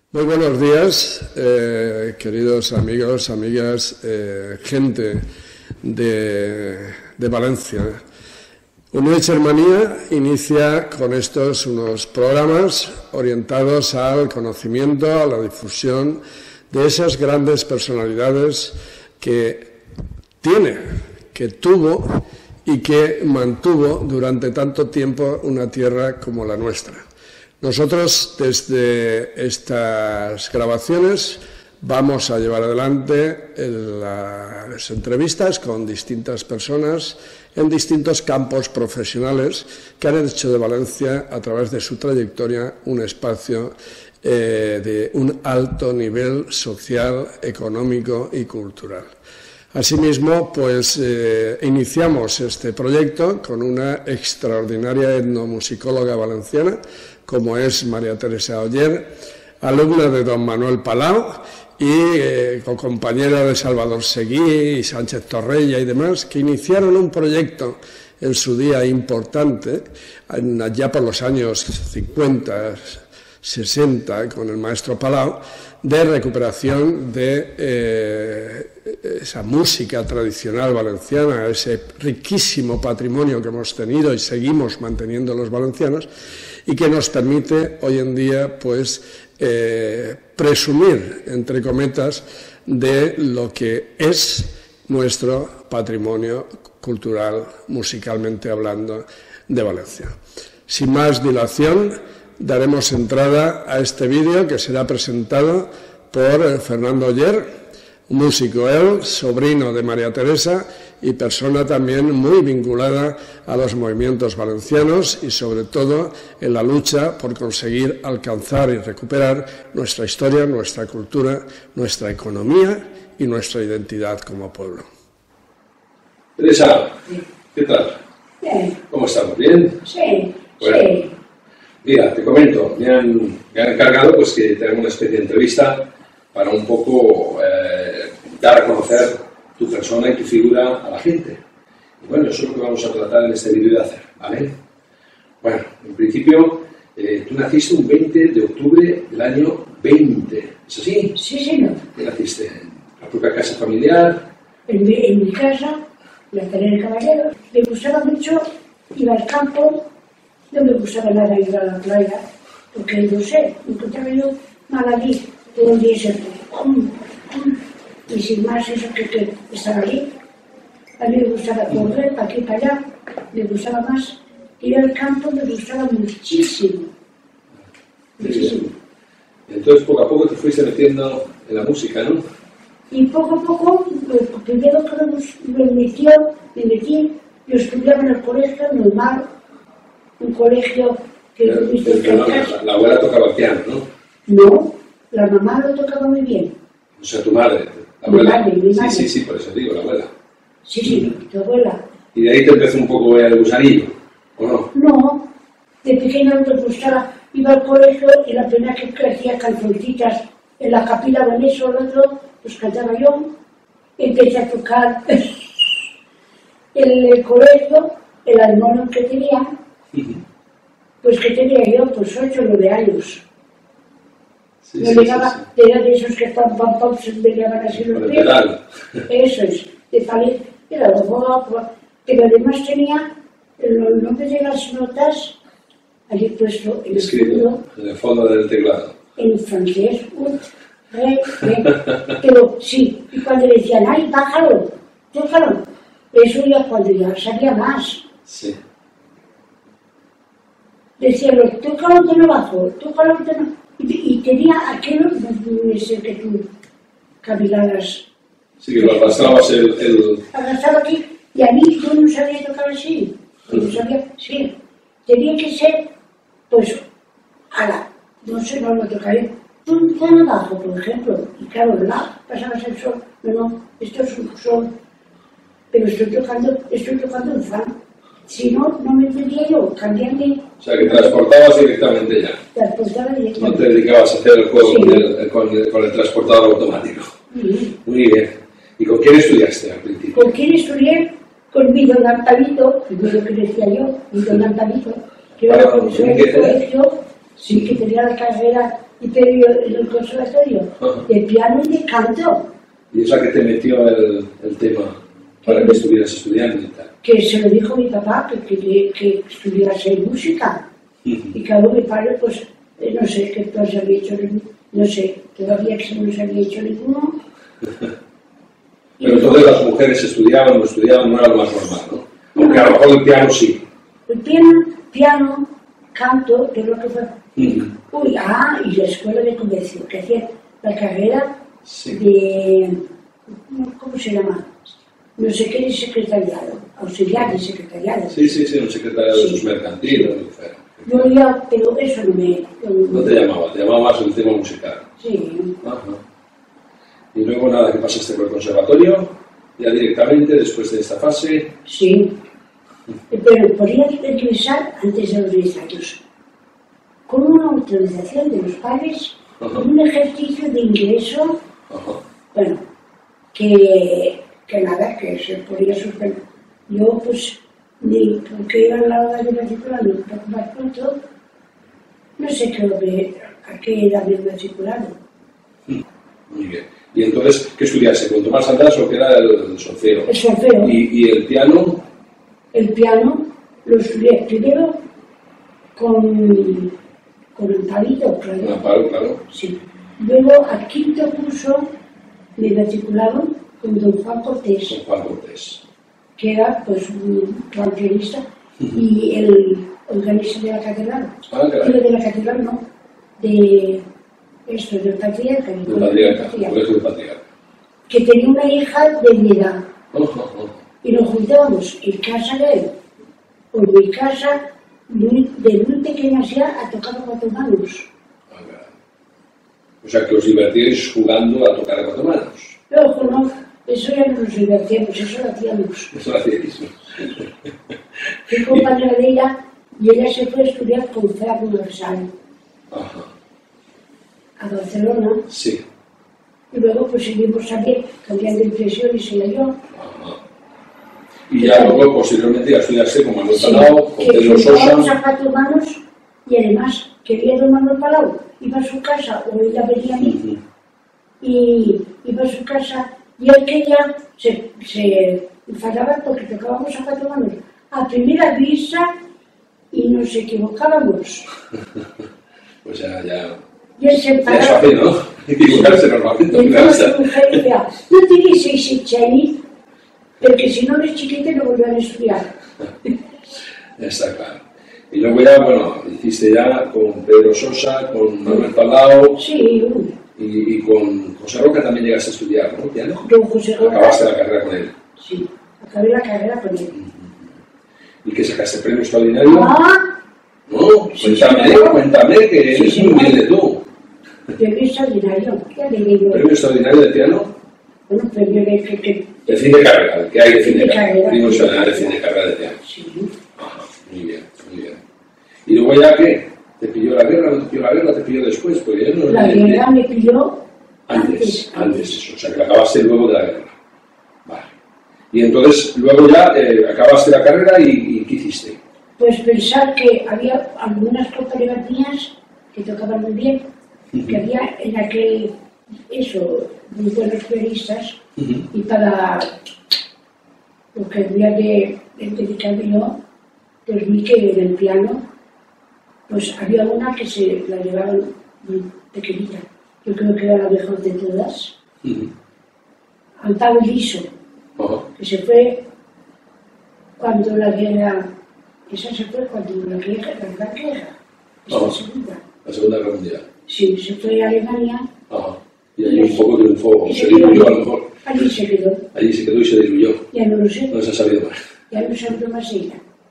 Muy buenos días, queridos amigos, amigas, gente de Valencia. Unidad Germanía inicia con estos unos programas orientados al conocimiento, a la difusión de esas grandes personalidades que tiene, que tuvo y que mantuvo durante tanto tiempo una tierra como la nuestra. Nosotros, desde estas grabaciones, vamos a llevar adelante las entrevistas con distintas personas en distintos campos profesionales que han hecho de Valencia, a través de su trayectoria, un espacio de un alto nivel social, económico y cultural. Asimismo, pues iniciamos este proyecto con una extraordinaria etnomusicóloga valenciana, como es María Teresa Oller, alumna de don Manuel Palau y compañera de Salvador Seguí y Sánchez Torrella y demás, que iniciaron un proyecto en su día importante, ya por los años 50, 60, con el maestro Palau, de recuperación de esa música tradicional valenciana, ese riquísimo patrimonio que hemos tenido y seguimos manteniendo los valencianos, y que nos permite hoy en día pues presumir, entre cometas, de lo que es nuestro patrimonio cultural, musicalmente hablando, de Valencia. Sin más dilación, daremos entrada a este vídeo que será presentado por Fernando Oller, músico él, sobrino de María Teresa y persona también muy vinculada a los movimientos valencianos y sobre todo en la lucha por conseguir alcanzar y recuperar nuestra historia, nuestra cultura, nuestra economía y nuestra identidad como pueblo. Teresa, ¿qué tal? Bien. ¿Cómo estamos? ¿Bien? Sí, bueno, sí. Mira, te comento, me han encargado pues que tenga una especie de entrevista para un poco dar a conocer tu persona y tu figura a la gente. Y bueno, eso es lo que vamos a tratar en este vídeo de hacer, ¿vale? Bueno, en principio, tú naciste un 20 de octubre del año 20, ¿es así? Sí, señor. ¿Qué naciste? ¿En la propia casa familiar? En mi casa, la Teresa Caballero, me gustaba mucho ir al campo, no me gustaba nada ir a la playa, porque no sé, me encontraba yo mal allí, todo el día siempre. Y sin más eso que estar allí. A mí me gustaba correr para aquí y para allá, me gustaba más. Ir al campo me gustaba muchísimo. Muchísimo. Entonces, poco a poco te fuiste metiendo en la música, ¿no? Y poco a poco, primero que me metí, yo estudiaba en el colegio normal, un colegio que he visto en casa. La abuela tocaba el piano, ¿no? No, la mamá lo tocaba muy bien. O sea, tu madre, la Mi abuela. madre. Sí, por eso digo, la abuela. Sí, tu abuela. Y de ahí te empezó un poco el gusanillo, ¿o no? No, de pequeña no me gustaba. Iba al colegio y la primera que hacía cancioncitas en la capilla de eso o el otro, pues cantaba yo. Empecé a tocar en el colegio, el armonio que tenía, pues que tenía yo, pues 8 o 9 años. Sí, me llegaba, era de esos que pam, se me llegaban así los pies. Eso es, de palet, era lo guapo, pero además tenía el nombre de las notas allí puesto en escrito en el fondo del teclado. En francés, pero sí, y cuando decían, ay, bájalo, tócalo, eso ya cuando ya sabía más. Sí. Decían, tócalo de no bajo, tócalo de no. Y tenía aquello, no sé que tú cavilaras. Sí, que lo arrastrabas el... Arrastraba aquí, y a mí yo no sabía tocar así. No sabía, sí. Tenía que ser, pues, no sé, no lo tocaré. Un tono abajo, por ejemplo, y claro, pasabas el sol. No, esto es un sol. Pero estoy tocando un fa. Si no, no me entendía yo, cambiarme. O sea, que transportabas directamente ya. Transportaba directamente. No te dedicabas a hacer el juego sí. con el transportador automático. Sí. Muy bien. ¿Y con quién estudiaste al principio? ¿Con quién estudié? Con mi don Antalito, primero que decía yo, mi don Antalito, que era profesor del colegio, sí, que tenía la carrera y pero yo en el conservatorio de piano y de canto. Y es la que te metió el tema para que estuvieras estudiando y tal. Que se lo dijo mi papá, que estudiase música. Y claro, mi padre, pues, no sé qué clase había hecho, no sé, todavía que no se había hecho ninguno. Pero entonces las mujeres estudiaban, no era lo más normal, ¿no? Aunque a lo mejor el piano sí. El piano, canto, que es lo que fue. Y la escuela de comercio, que hacía la carrera de, ¿cómo se llama? No sé qué de secretariado, auxiliar de secretariado. Sí, un secretariado de sus mercantiles, lo que fuera. Yo ya, pero eso no me... No te llamaba más el tema musical. Sí. Ajá. Y luego nada, que pasaste por el conservatorio, ya directamente después de esta fase. Sí, pero podía ingresar antes de los 10 años, con una autorización de los padres, un ejercicio de ingreso, bueno, que nada, que se podía suspender. Yo, pues, ni porque era la hora de matricular, ni un poco más pronto, no sé a qué edad me he matriculado. Muy bien. Y entonces, ¿qué estudiaste? ¿Con Tomás András o qué era el solfeo? El solfeo. ¿Y el piano? El piano lo estudié primero con Amparito, claro. Con Amparo, claro. Sí. Luego, al quinto curso, me matricularon con don Juan Cortés. Con Juan Cortés. Que era, pues, un gran pianista y el organista de la catedral. Caray. Pero de la catedral no, del patriarca. Del patriarca, el colegio del patriarca. Que tenía una hija de mi edad. Y nos juntábamos en casa de él, o en mi casa, de muy pequeñas ya, a tocar a 4 manos. O sea, que os divertíais jugando a tocar a 4 manos. Luego, no, eso ya no nos divertíamos, eso lo hacíamos. Eso lo hacíais. Fui compañera de ella y ella se fue a estudiar con Ferran Marsal a Barcelona. Sí. Y luego pues seguimos también cambiando impresiones ella y yo. Y ya luego posteriormente ya estudiaste con Manuel Palau, con Pedro Sosa. A 4 manos y además quería don Manuel Palau, iba a su casa o ella venía a mí y iba a su casa y él quería, se enfadaba porque tocábamos a 4 manos a primera vista y nos equivocábamos. Pues ya. Y él se enfadaba. Es fácil, ¿no? Equivocarse normalmente. Y entonces su mujer decía, no tenéis 6 años, porque si no eres chiquita no volverán a estudiar. Está claro. Y luego ya, bueno, hiciste ya con Pedro Sosa, con Manuel Palau. Sí. Y con José Roca también llegaste a estudiar, ¿no? ¿Piano? Don José Roca. Acabaste la carrera con él. Sí, acabé la carrera con él. ¿Y que sacaste premio extraordinario? No, Sí, cuéntame, que eres muy humilde tú. Premio extraordinario, ya le digo. ¿Premio extraordinario de piano? Bueno, premio de De fin de carrera, ¿qué hay de fin de carrera? Premio Sí. extraordinario de fin de carrera de piano. Sí. Ajá, muy bien. ¿Y luego ya qué? ¿Te pilló la guerra? ¿No te pilló la guerra? ¿Te pilló después? Pues ya no. La guerra me pilló antes. Eso, o sea que la acabaste luego de la guerra. Vale. Y entonces, luego ya acabaste la carrera y ¿qué hiciste? Pues pensar que había algunas compañeras mías que tocaban muy bien, que había en aquel, muy buenos pianistas, y para lo que había de dedicarme yo, pues vi que en el piano, pues había una que se la llevaban muy pequeñita. Yo creo que era la mejor de todas. Amparo Liso, que se fue cuando la guerra, esa se fue cuando la guerra, esa segunda. La Segunda Guerra Mundial. Sí, se fue a Alemania. Y allí un poco triunfó, se quedó, diluyó a lo mejor. Allí se quedó. Allí se quedó y se diluyó. Ya no lo sé. No se ha sabido más. Ya no sabe más ella.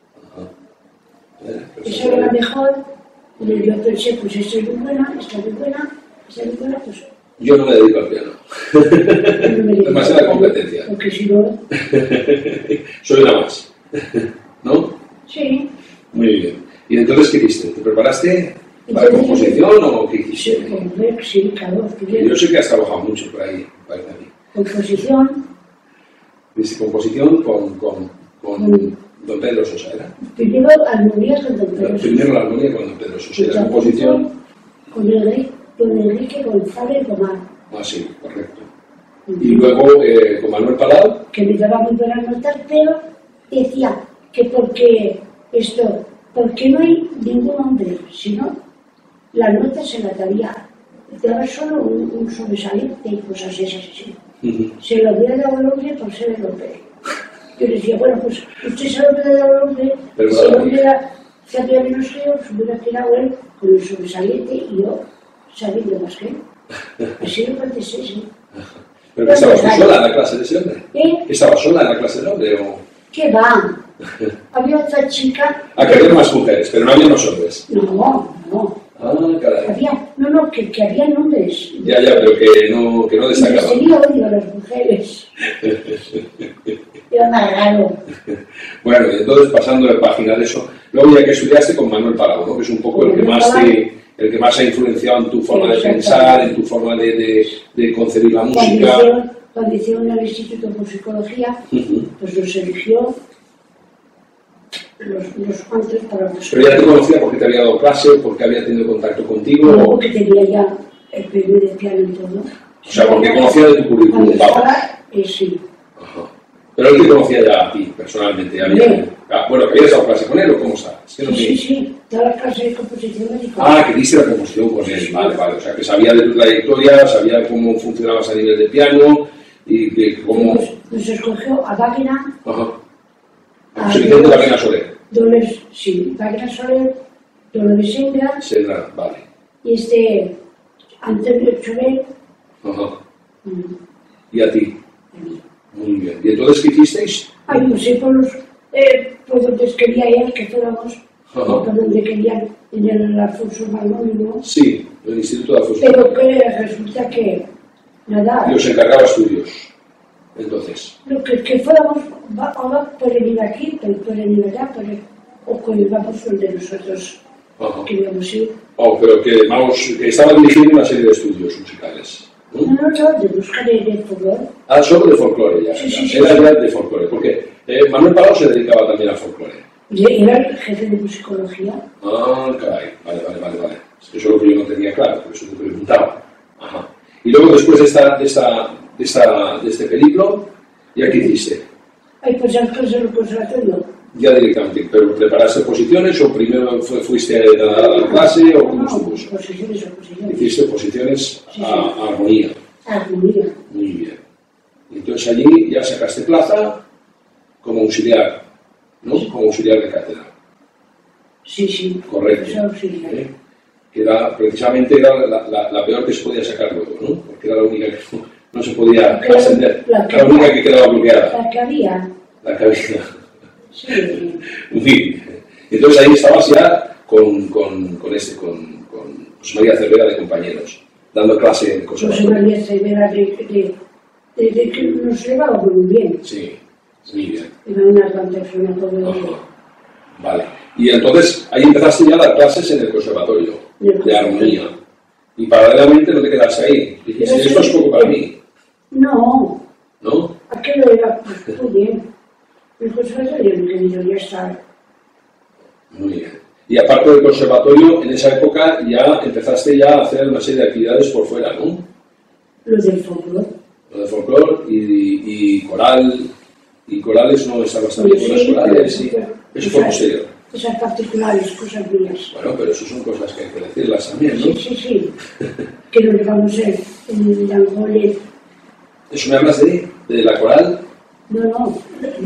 Pues Esa era la mejor. Y yo pensé, pues esta es muy buena, esta es muy buena, esta es muy buena, pues... Yo no me dedico al piano. No me dedico Demasiada competencia. Porque si no... Soy una más. ¿No? Sí. Muy bien. ¿Y entonces qué hiciste? ¿Te preparaste para Entonces, composición o qué hiciste? Sí, claro. Yo sé que has trabajado mucho por ahí, parece a mí. Composición. ¿Hiciste composición con don Pedro Sosa, era? Primero armonía con don Pedro Sosa. Primero la armonía con don Pedro Sosa. Y la composición... Con el rey don Enrique González Gomar. Ah, sí, correcto. Y luego con Manuel Palau. Que me daba muy buenas notas, pero decía que porque no hay ningún hombre, sino la nota se la daría, daba solo un sobresaliente y cosas esas así. Se lo hubiera dado al hombre por ser el hombre. Yo le decía, bueno, pues usted se lo hubiera dado al hombre, si el hombre sabía menos que yo, se hubiera quedado él con el sobresaliente y yo sabiendo más que él. Así lo contesté, sí. ¿Pero que estabas sola en la clase de ese hombre? ¿Eh? ¿Estabas sola en la clase del hombre o...? ¿Qué va? Había otra chica... Ah, que había más mujeres, pero no había más hombres. No. Ah, caray. Que había hombres. Ya, pero que no destacaban. Les tenía odio a las mujeres. Era más raro. Bueno, y entonces pasando de página de eso, luego ya que estudiaste con Manuel Palau, ¿no? Que es un poco el que más ha influenciado en tu forma de pensar, en tu forma de concebir la música. Cuando hicieron el Instituto de Musicología, pues los eligió los cuantos para buscar. ¿Pero ya te conocía porque te había dado clase, porque había tenido contacto contigo? No, porque tenía ya el premio de piano y todo. O sea, porque conocía de tu currículum. Sí. Ajá. Pero él te conocía ya a ti, personalmente. Bueno, ¿que habías dado clase con él o cómo está? Es que no Sí, toda la clase de composición me dijo. Ah, que diste la composición con él, vale. O sea, que sabía de tu trayectoria, sabía cómo funcionabas a nivel de piano y que cómo... Nos escogió a Wagner. Ajá. A José Vicente Wagner Soler. Wagner Soler, Dolores Sendra. Sendra, vale. Y Antonio Choret. Ajá. ¿Y a ti? A mí. Muy bien. ¿Y entonces qué hicisteis? Ay, no sé, por donde quería él que fuéramos, por donde querían, en el Alfonso Magnónimo. Sí, en el Instituto de Alfonso. Pero que resulta que, nada. Y os encargaba estudios, entonces. Lo que fuéramos, ahora pueden ir aquí, pueden ir allá, o que vamos donde nosotros queríamos ir. Oh, pero que estaba dirigiendo una serie de estudios musicales. No, de buscar el folclore. Ah, solo de folclore ya. Sí. Era ya de folclore, porque Manuel Palau se dedicaba también al folclore. Era el jefe de musicología. Ah, caray, vale. Es que eso es lo que yo no tenía claro, por eso te preguntaba. Ajá. Y luego después de este periplo, ¿ya qué hiciste? Ay, pues ya cosas del conservatorio. Ya directamente, ¿pero preparaste posiciones o primero fuiste a la clase o cómo estuvo eso? Posiciones. Hiciste posiciones a armonía. Armonía. Muy bien. Y entonces allí ya sacaste plaza como auxiliar, ¿no? Como auxiliar de cátedra. Sí. Correcto. Que precisamente era la peor que se podía sacar luego, ¿no? Porque era la única que no se podía ascender. La única que quedaba bloqueada. La que había. Sí. Muy bien. Entonces ahí estabas ya con José María Cervera de compañeros, dando clase en conservatorio. José María Cervera de que nos llevaba muy bien. Sí, muy bien. Era una gran persona todo. Vale. Y entonces ahí empezaste ya a dar clases en el conservatorio de armonía. Y paralelamente no te quedaste ahí. Dijiste, esto es poco para mí. No. ¿No? Aquello era pues, muy bien. El conservatorio en que yo ya estaba. Muy bien. Y aparte del conservatorio, en esa época ya empezaste ya a hacer una serie de actividades por fuera, ¿no? Lo del folclore. Lo del folclore y coral. Y corales no estabas también con las corales. Sí. Eso fue posterior. Esas particulares, cosas mías. Bueno, pero eso son cosas que hay que decirlas también, ¿no? Sí. Que nos llevamos en Angole. ¿Eso me hablas de la coral? No.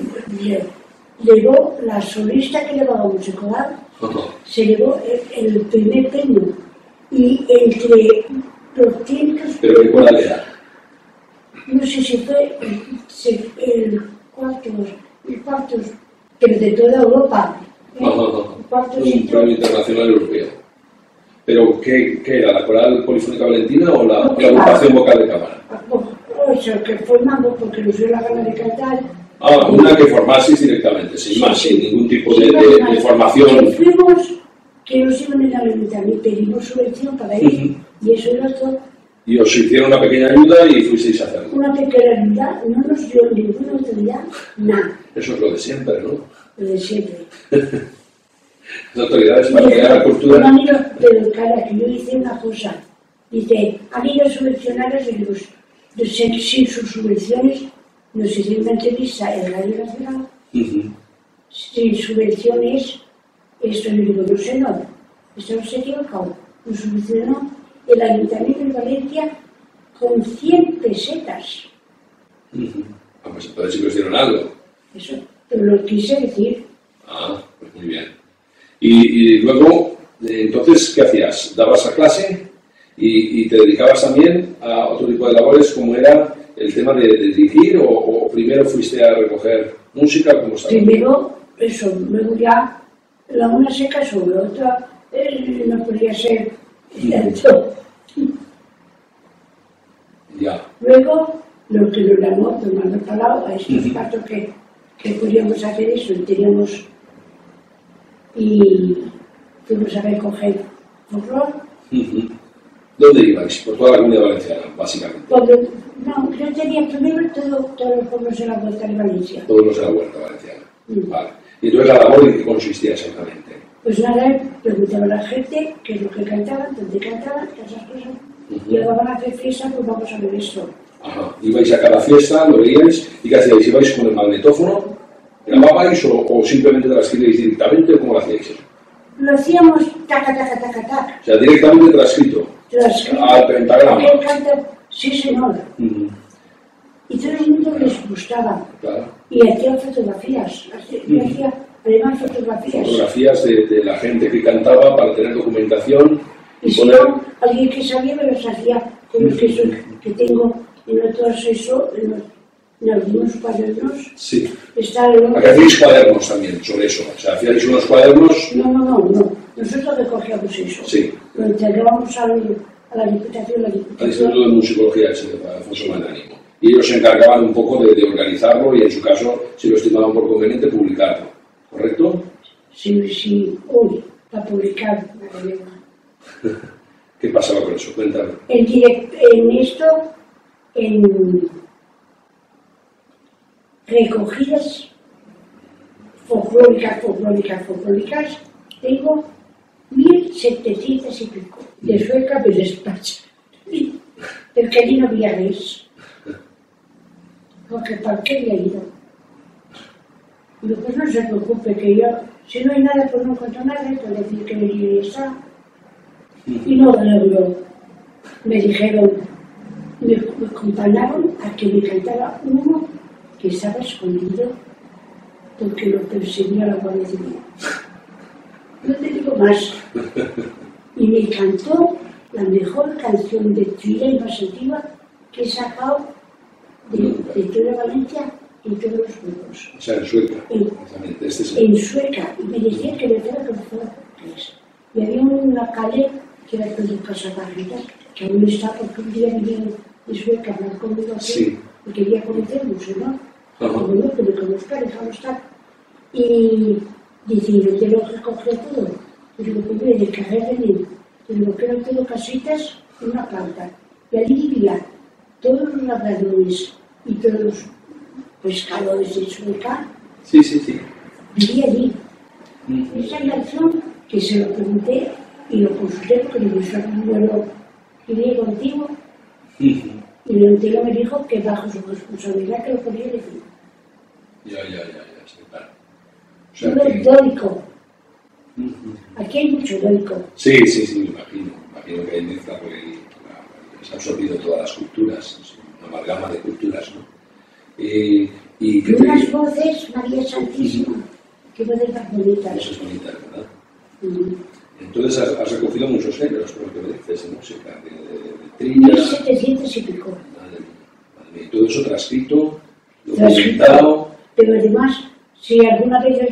Llegó la solista que llevábamos en coral, se llevó el primer premio. Y entre los tiempos... ¿Pero qué coral era? No sé si fue el cuarto, pero de toda Europa. Un premio internacional europeo. ¿Pero qué era? ¿La coral polifónica valentina o la agrupación vocal de cámara? Eso, que formamos porque nos dio la gana de cantar. Una que formaseis directamente, sin más, sin ningún tipo de formación. Que fuimos, que nos iban a alimentar y pedimos subvención para ir. Y eso era todo. Y os hicieron una pequeña ayuda y fuisteis a hacerlo. Una pequeña ayuda, no nos dio ninguna autoridad, nada. Eso es lo de siempre, ¿no? Lo de siempre. Las autoridades para crear la cultura. No, pero cara, que yo hice una cosa Dice, han ido subvencionados y digo, sin sus subvenciones, nos hicieron una entrevista en Radio Nacional, sin subvenciones, esto le digo, no sé, no, esto no se ha equivocado, nos subvencionó el Ayuntamiento de Valencia con 100 pesetas. Ah, pues entonces sí que os dieron algo. Eso, pero lo quise decir. Ah, pues muy bien. Y luego, entonces, ¿qué hacías? ¿Dabas a clase y te dedicabas también a otro tipo de labores como era el tema de dirigir o primero fuiste a recoger música? ¿Cómo estaba? Primero eso, luego ya la una se casó, la otra no podía ser tanto. Ya. Luego, lo que nos llamó tomando palabra, estos cuatro que podíamos hacer eso, y fuimos a recoger folclore. ¿Dónde ibais? Por toda la Comunidad Valenciana, básicamente. No, yo tenía primero todos los pueblos de la Huerta de Valencia. Todos los de la Huerta Valenciana. Vale. ¿Y entonces la labor en qué consistía exactamente? Pues nada, preguntaba a la gente qué es lo que cantaban, dónde cantaban, esas cosas. Y ahora van a hacer fiesta, pues vamos a ver esto. Ajá. ¿Ibais a cada fiesta, lo veíais? ¿Y qué hacíais? ¿Ibais con el magnetófono? ¿Grababais o simplemente transcribíais directamente o cómo lo hacíais? Lo hacíamos taca, taca, taca, taca. O sea, directamente transcrito. Al pentagrama. Él canta, sí señor. Y todo el mundo les gustaba. Claro. Y hacía fotografías. Yo hacía además fotografías. Fotografías de la gente que cantaba para tener documentación. Y si no, alguien que sabía me los hacía con los que tengo en otros eso, en algunos cuadernos. Sí. ¿A qué hacéis cuadernos también sobre eso? O sea, ¿hacíais unos cuadernos? No. Nosotros recogíamos eso. Sí. Lo entregábamos a la Diputación. Al Instituto de Musicología de Alfonso Magnánimo. Y ellos se encargaban un poco de organizarlo y, en su caso, si lo estimaban por conveniente, publicarlo. ¿Correcto? Sí. Uy, para publicar. ¿Qué pasaba con eso? Cuéntame. En recogidas folclóricas, tengo 1.700 y pico. De Sueca me despacha. Del que allí no había res. Porque ¿para qué había ido? Digo, pues no se preocupe, que yo, si no hay nada, pues no encuentro nada, entonces decir que venir y está. Y no logró. Me dijeron, me acompañaron a que me cantara uno que estaba escondido porque lo perseguía la Guardia Civil. No te digo más. Y me cantó la mejor canción de thriller más antigua que he sacado de toda Valencia y todos los grupos. O sea, en sueca. En sueca. Y me decía que me fuera con portugués. Y había una calle que era todo Casabarritas, que aún está porque un día vinieron de Sueca a hablar conmigo aquí y quería conocernos, ¿no? Bueno, que me conozca, déjalo estar. Y dice, yo te lo recoger todo. Y digo, pues mire, de carrera venir. Y digo, que eran todo casitas y una planta. Y allí vivía todos los labradores y todos los pescadores de Sueca. Sí. Vivía allí. Esa canción que se lo pregunté y lo consulté porque me gustaba un vuelo griego antiguo. Y el antiguo me dijo que bajo su responsabilidad que lo podía decir. Ya, sí, claro. O sea, dórico. Aquí hay mucho dórico. Sí, me imagino. Imagino que hay mezcla porque se ha absorbido todas las culturas, una amalgama de culturas, ¿no? Y unas voces, María Santísima, que voces más bonitas. Voces bonitas, ¿verdad? Entonces has recogido muchos géneros, por lo que me dices, de música, de trilla. 1.700 y pico. Madre mía. Y todo eso transcrito, documentado. Pero además, si alguna vez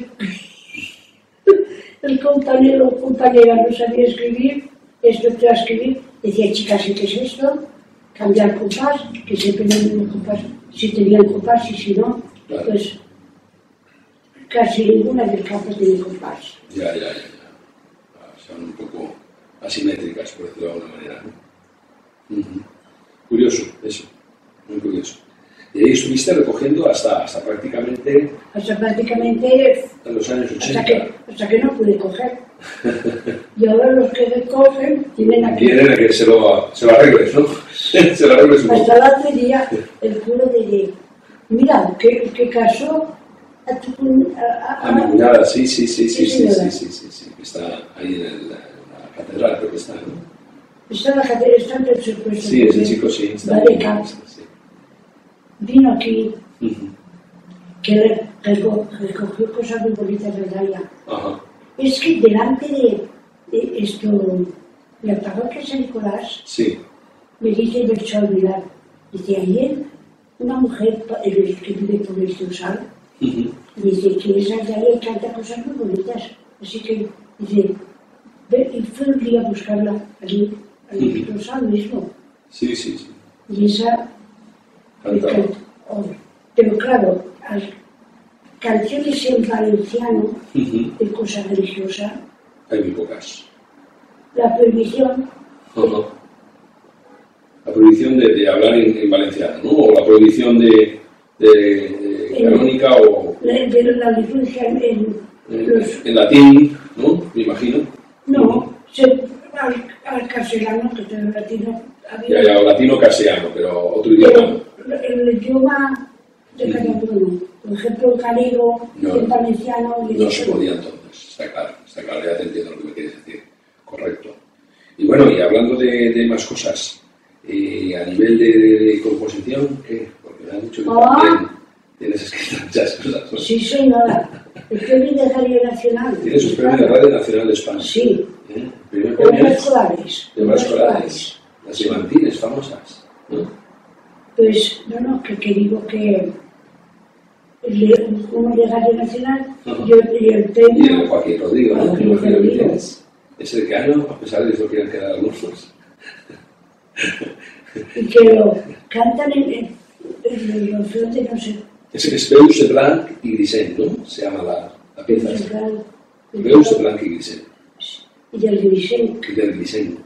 el compañero o compañera no sabía escribir, esto transcribir, decía, chicas, ¿qué es esto? Cambiar compás, que siempre no hay un compás. Si tenían compás y si no, pues casi ninguna del campo tenía compás. Ya. Son un poco asimétricas, por decirlo de alguna manera, ¿no? Curioso, eso, muy curioso. ahí estuviste recogiendo hasta prácticamente... Hasta prácticamente... En los años 80. Hasta que no pude coger. Y ahora los que recogen tienen aquí... Quieren que se lo arregles, ¿no? Se lo arregles un poco. Hasta el otro día el cura dice, mira, ¿qué caso? A mi cuñada, sí. Está ahí en la catedral, creo que está, ¿no? Está en la catedral, está en el supuesto. Sí, ese chico sí. Va de campo. Vino aquí, que recogió cosas muy bonitas de Dalia. Es que delante de esto, de la parroquia San Nicolás, sí. me dice el olvidar. Dice, ayer una mujer que vive por este usal, dice que esa de ahí canta cosas muy bonitas. Así que dice, y fue un día a buscarla allí, al usal mismo. Sí. Y esa... Pero claro, canciones en valenciano de cosa religiosa. Hay muy pocas. La prohibición. La prohibición de hablar en valenciano, ¿no? O la prohibición de canónica o... De la liturgia en latín, ¿no? Me imagino. No, al castellano, que en latino había... Ya, latino castellano, pero otro idioma. El idioma de cada uno. Por ejemplo, el gallego, el valenciano... No se podía entonces, está claro, ya te entiendo lo que me quieres decir. Correcto. Y bueno, y hablando de más cosas, a nivel de composición, ¿qué? Porque me has dicho que también tienes escritas muchas cosas, ¿no? Sí, señora. El premio de Radio Nacional. ¿Tienes un premio de Radio Nacional de España? Sí. Primer premio Obras escolares. De obras escolares. Las Imantines famosas, ¿no? Pues, que digo que uno de Radio Nacional y el premio... Y el de Joaquín Rodrigo, ¿no? Que imagino que tienes. ¿Ese de qué año? A pesar de que eso quieren quedar algunos. Y que lo cantan en los flotes, no sé. Es Veus de Blanc y Grisent, ¿no? Se llama la pieza. Veus de Blanc y Grisent. Y del Grisent. Y del Grisent.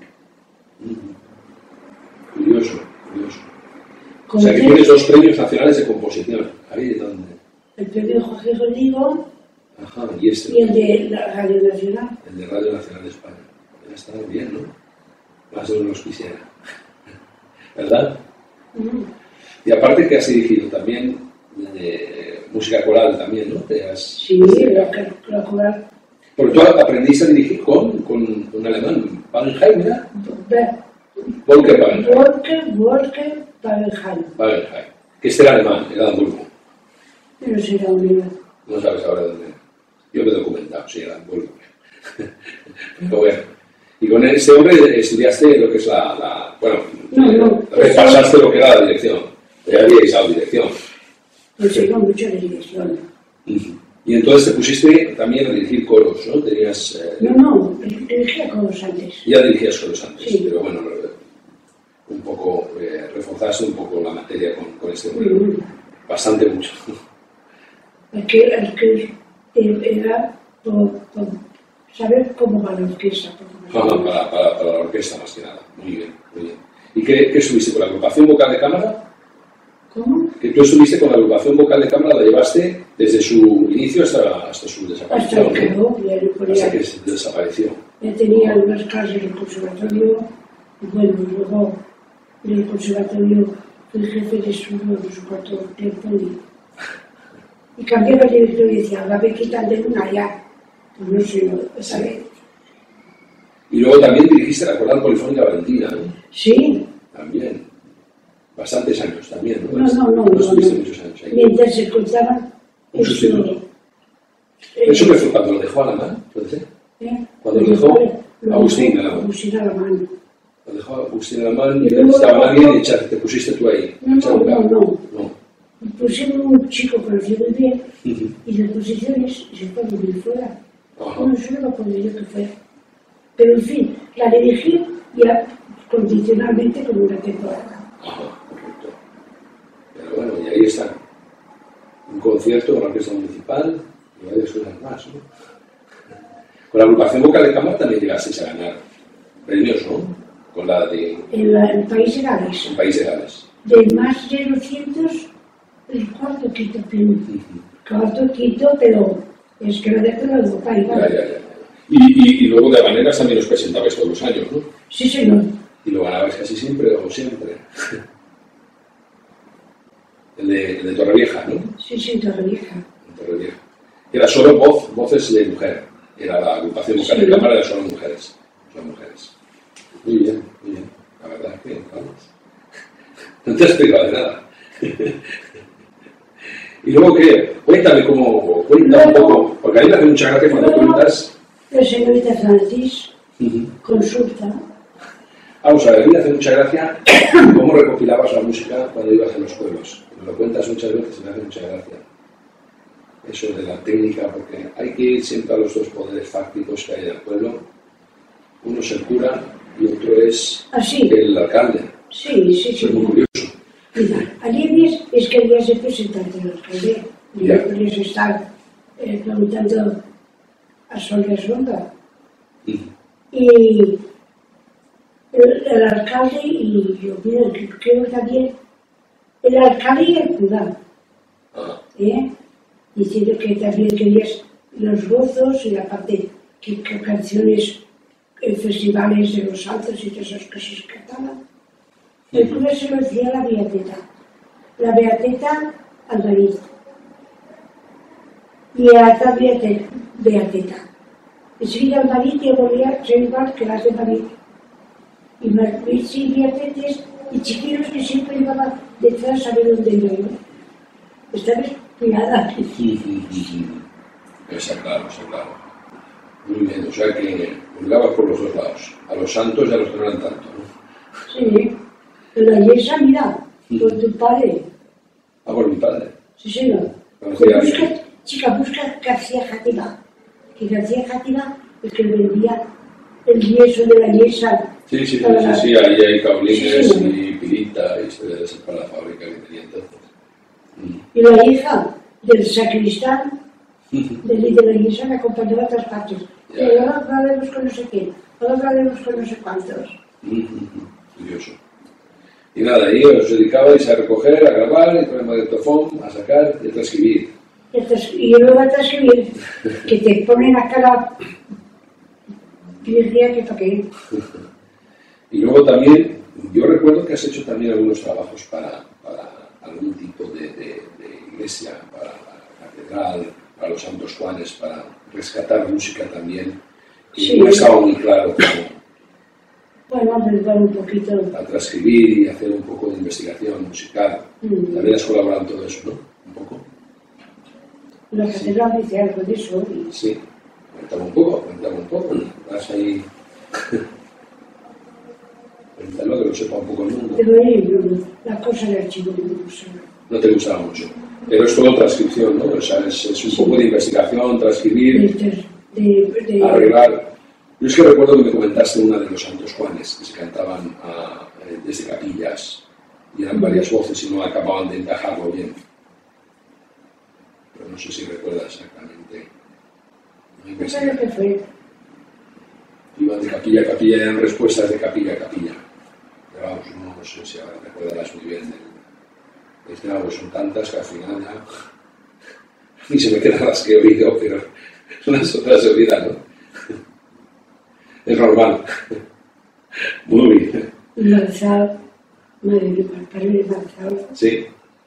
Curioso. O sea que tienes 2 premios nacionales de composición. ¿Ahí dónde? El premio Jorge Rodrigo. Ajá, y este. Y el de la Radio Nacional. El de Radio Nacional de España. Ya está bien, ¿no? Más de uno los quisiera. ¿Verdad? Y aparte que has dirigido también música coral también, ¿no? Sí, la coral. Porque tú aprendiste a dirigir con un alemán, Wagenheim, ¿verdad? Volker Wagenheim. Wagenheim. Que este era alemán, era de Hamburgo. Pero será un... No sabes ahora dónde. Yo me he documentado, sí, era de Hamburgo. Pero bueno. Y con este hombre estudiaste lo que es pasaste lo que era la dirección. Ya habíais dado dirección. Pues sí, con mucha dirección. Y entonces te pusiste también a dirigir coros, ¿no? Tenías... No, dirigía coros antes. Ya dirigías coros antes, sí. Pero bueno, un poco, reforzaste un poco la materia con este hombre. Bastante mucho. El que era por saber cómo va la orquesta. Para la orquesta, más que nada. Muy bien. ¿Y qué estuviste con la agrupación vocal de cámara? ¿Cómo? Que tú estuviste con la agrupación vocal de cámara, la llevaste desde su inicio hasta su desaparición. Hasta que desapareció. Ya tenía unas clases en el conservatorio, y bueno, luego en el conservatorio fui jefe de estudio de su cuarto tiempo y cambiaba el director y decía, va a ver quitar de una ya. Pues no sé, ¿sabes? Y luego también dirigiste la Coral Polifónica Valentina, ¿no? Sí. También. Bastantes años también, ¿no? No. Estuviste muchos años ahí. Mientras se escuchaban... ¿Eso que fue cuando lo dejó Alamán? ¿Puede ser? Cuando lo dejó Agustín Alamán. Lo dejó Agustín Alamán y estaba alguien y te pusiste tú ahí. No. Pusieron un chico conocido muy bien y las posiciones se fue a vivir fuera. No sé lo que yo que fue. Pero en fin, la dirigí ya condicionalmente como una temporada. Correcto. Pero bueno, y ahí está. Un concierto con la orquesta municipal y varias cosas más, ¿no? Con la agrupación vocal de cámara también llegasteis a ganar premios, ¿no? Con la de... En Países Gales. En Países Gales. De más de 200 el cuarto, quinto, pero es que lo dejo en el local. Y luego de Habaneras también los presentabais todos los años, ¿no? Sí, señor. ¿Y lo ganabais casi siempre o siempre? El de Torrevieja, ¿no? Sí, Torrevieja. Torrevieja. Era solo voces de mujer. Era la agrupación vocal de cámara de solo mujeres. Son mujeres. Muy bien. La verdad es que, vamos. No te has explicado de nada. ¿Y luego qué? Cuéntame cuenta un poco, porque a mí me hace mucha gracia cuando cuentas. La señorita Francis consulta. Vamos a ver, a mí me hace mucha gracia cómo recopilabas la música cuando ibas en los pueblos. Me lo cuentas muchas veces y me hace mucha gracia. Eso de la técnica, porque hay que ir siempre a los dos poderes fácticos que hay en el pueblo. Uno es el cura y otro es el alcalde. Sí. Es muy curioso. Mira, allí es que habías de presentarte al alcalde. Y no podías estar preguntando a sol y a sombra. Y el alcalde, y yo creo que también, el alcalde y el cura. Diciendo que también querías los gozos y la parte que canciones en festivales de los santos y todas esas cosas que cantaban. El cura se lo decía a la Beateta al David. Y a la Beateta. Enseguida el David ya volvía a ser igual que las de David. Y Beatetes y chiquillos que siempre iban detrás a ver dónde iba yo. Esta vez cuidada. Está claro. Muy bien, o sea que juzgabas por los dos lados. A los santos y a los que no eran tanto, ¿no? Sí, pero allí esa mira, por tu padre. Por mi padre. Sí, señor. Busca García Játiva. Que García Játiva es que vendía el yeso de la yesa. Sí, ahí hay caulines y pirita y historias para la fábrica que tenía entonces. Y la hija del sacristán de la iglesia me acompañaba a otras partes. Y ahora hablaremos con no sé quién, ahora hablaremos con no sé cuántos. Curioso. Y nada, ahí os dedicabais a recoger, a grabar, y con el magnetofón, a sacar y a transcribir. Y luego a transcribir, que te ponen acá la virgen que toque. Y luego también, yo recuerdo que has hecho también algunos trabajos para algún tipo de iglesia, para la catedral, para los Santos Juanes, para rescatar música también. Y no estaba muy claro cómo. Bueno, ayudar un poquito. A transcribir y hacer un poco de investigación musical. También has colaborado en todo eso, ¿no? Un poco. La catedral dice algo de eso. Sí. Cuéntame un poco. Vas ahí. Cuéntalo, que lo sepa un poco el mundo. Pero la cosa del archivo no me gustaba. No te gustaba mucho. Pero es todo transcripción, ¿no? O sea, es un poco de investigación, transcribir, arreglar. Yo es que recuerdo que me comentaste una de los Santos Juanes, que se cantaban desde capillas, y eran varias voces y no acababan de encajarlo bien. Pero no sé si recuerdas exactamente. No sé lo que fue. Iban de capilla a capilla, eran respuestas de capilla a capilla. Pero vamos, no sé si ahora recordarás muy bien. Son tantas que al final ya ni se me quedan las que he oído, pero las otras he oído, ¿no? Es normal. Muy bien. Marzal, madre mía, para mí Marzal. Sí.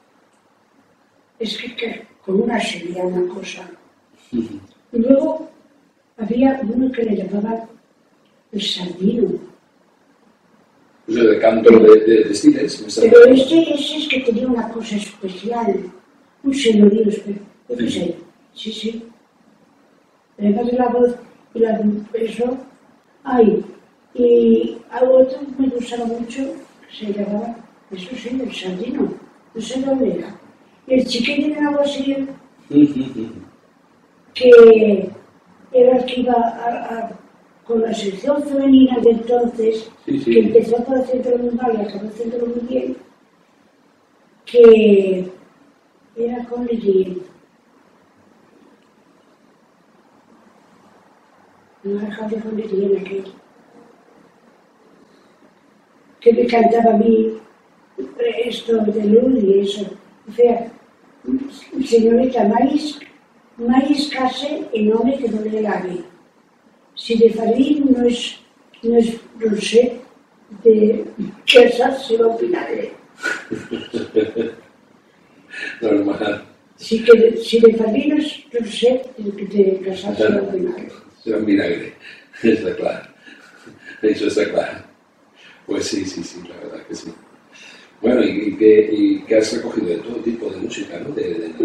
Es que con una sería una cosa. Y luego había uno que le llamaban el Sardino. Pues de canto de estiles. Pero ese es que tenía una cosa especial, un señorío especial. Yo qué sé, sí. Además de la voz y eso. Y algo otro me gustaba mucho, se llamaba, eso sí, el Sardino, no sé dónde era. Y el chiquillo era algo así, que era el que iba con la sección femenina de entonces, que empezó por el centro mundial y acabó el centro mundial, que era con Lili. No dejaba con Lili en aquel. Que me cantaba a mí esto de luz y eso. O sea, señorita, máis case e nome que non legale. Se de falir non sé, de casarse va vinagre. Normal. Si de falir non sé, de casarse va vinagre. Será un vinagre, está claro. Eso está claro. Pues sí, la verdad que sí. Bueno, y que has recogido de todo tipo de música, ¿no?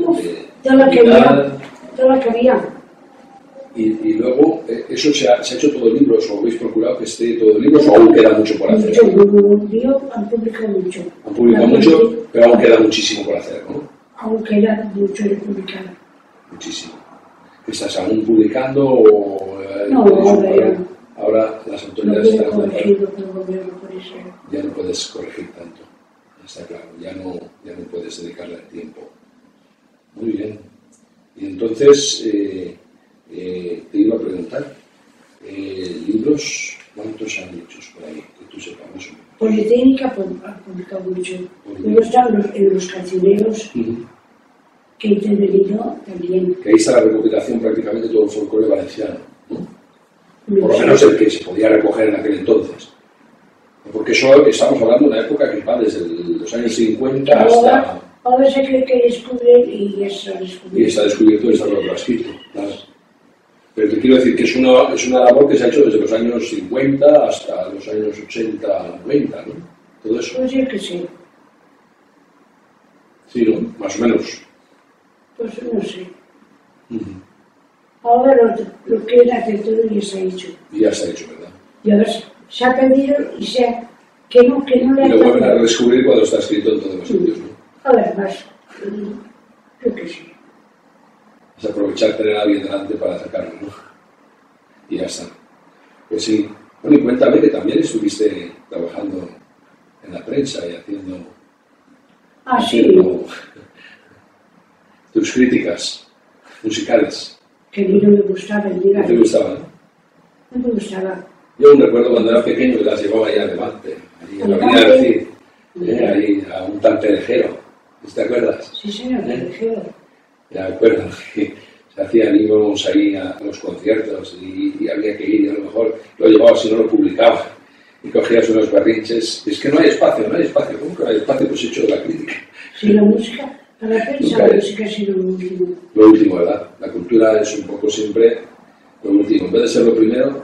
Toda la que había. Y luego, ¿eso se ha hecho todo en libros o habéis procurado que esté todo en libros o aún queda mucho por hacer? Han publicado mucho. Han publicado mucho, pero aún queda muchísimo por hacer, ¿no? Aún queda mucho de publicar. Muchísimo. ¿Estás aún publicando o...? No, ahora las autoridades no están corregido, ya no puedes corregir tanto, está claro, ya no puedes dedicarle el tiempo. Muy bien. Y entonces, te iba a preguntar, ¿libros cuántos han hecho por ahí? Que tú sepas más o menos. Politécnica ha publicado mucho. Luego están en los cancioneros que he intervenido también. Que ahí está la recopilación prácticamente de todo el folclore valenciano, ¿no? Por lo menos el que se podía recoger en aquel entonces. Porque eso estamos hablando de una época que va desde los años 50 hasta... Ahora se cree que descubre y está descubierto. Y está descubierto y está todo escrito, claro. Pero te quiero decir que es una labor que se ha hecho desde los años 50 hasta los años 80, 90, ¿no? Todo eso. Pues sí que sí. Sí, ¿no? Más o menos. Pues no sé. Ahora lo que era hacer todo ya se ha hecho. Y ya se ha hecho, ¿verdad? Y ahora se ha perdido y que no le ha... Y lo vuelven a redescubrir cuando está escrito en todos los sitios, ¿no? A ver, más. Creo que sí. Es aprovechar tener a alguien delante para sacarlo, ¿no? Y ya está. Pues sí. Bueno, y cuéntame que también estuviste trabajando en la prensa y haciendo... Ah, sí. Tus críticas musicales. Que a mí no me gustaba el ¿No te gustaban? No me gustaba. Yo recuerdo cuando era pequeño que las llevaba ahí a Levante, ahí en la avenida del Cid, ahí a un tal Perejero. ¿Te acuerdas? Sí, señor, Perejero. Ya me acuerdo que se hacían, íbamos ahí a los conciertos y había que ir, y a lo mejor lo llevaba si no lo publicaba y cogías unos berrinches. Es que no hay espacio. ¿Cómo que no hay espacio? Pues hecho de la crítica. Sí, la música, para la prensa la música ha sido lo último. Lo último, ¿verdad? La cultura es un poco siempre lo último. En vez de ser lo primero,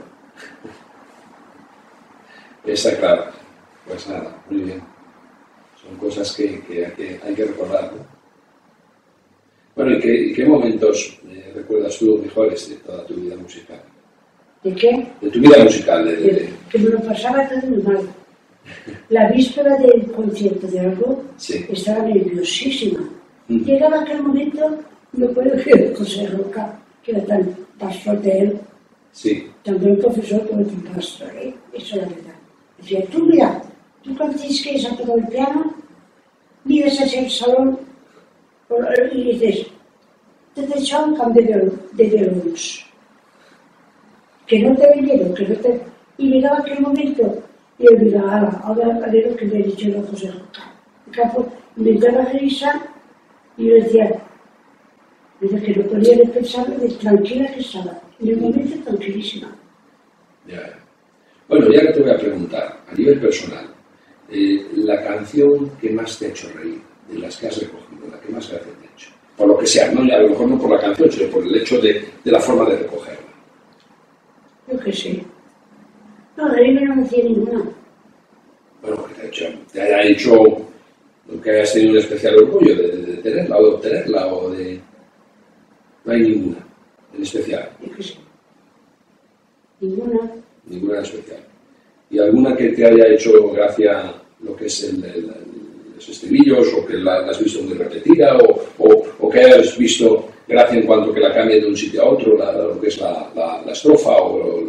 está claro. Pues nada, muy bien. Son cosas que hay que recordar, ¿no? Bueno, ¿y qué momentos recuerdas tú mejores de toda tu vida musical? ¿De qué? De tu vida musical. Que me lo pasaba todo muy mal. La víspera del concierto de algo estaba nerviosísima. Llegaba aquel momento, no puedo creer José Roca, que era tan pastor de él, también profesor como tu pastor, eso es la verdad. Decía, tú mira, tú cuando tienes que ir a tocar el piano, miras hacia el salón y dices, te he echado un cambio de violons. Que no te vinieron, que no te... Y llegaba aquel momento, y yo digo, ahora haré lo que me ha dicho el José Roca. Me daba risa, y yo decía, mira que no podía ni pensar de tranquila que estaba. En el momento tranquilísima. Ya. Bueno, ya que te voy a preguntar, a nivel personal, la canción que más te ha hecho reír, de las que has recogido, la que más gracia te ha hecho, por lo que sea, ¿no? A lo mejor no por la canción, sino por el hecho de la forma de recogerla. Yo qué sé. No, de mí no me decía ninguna. Bueno, que te haya hecho que hayas tenido un especial orgullo de tenerla o de obtenerla o de... No hay ninguna en especial. Yo qué sé. Ninguna. Ninguna en especial. ¿Y alguna que te haya hecho gracia lo que es los estribillos o que la has visto muy repetida o que hayas visto gracia en cuanto que la cambie de un sitio a otro, lo que es la estrofa o...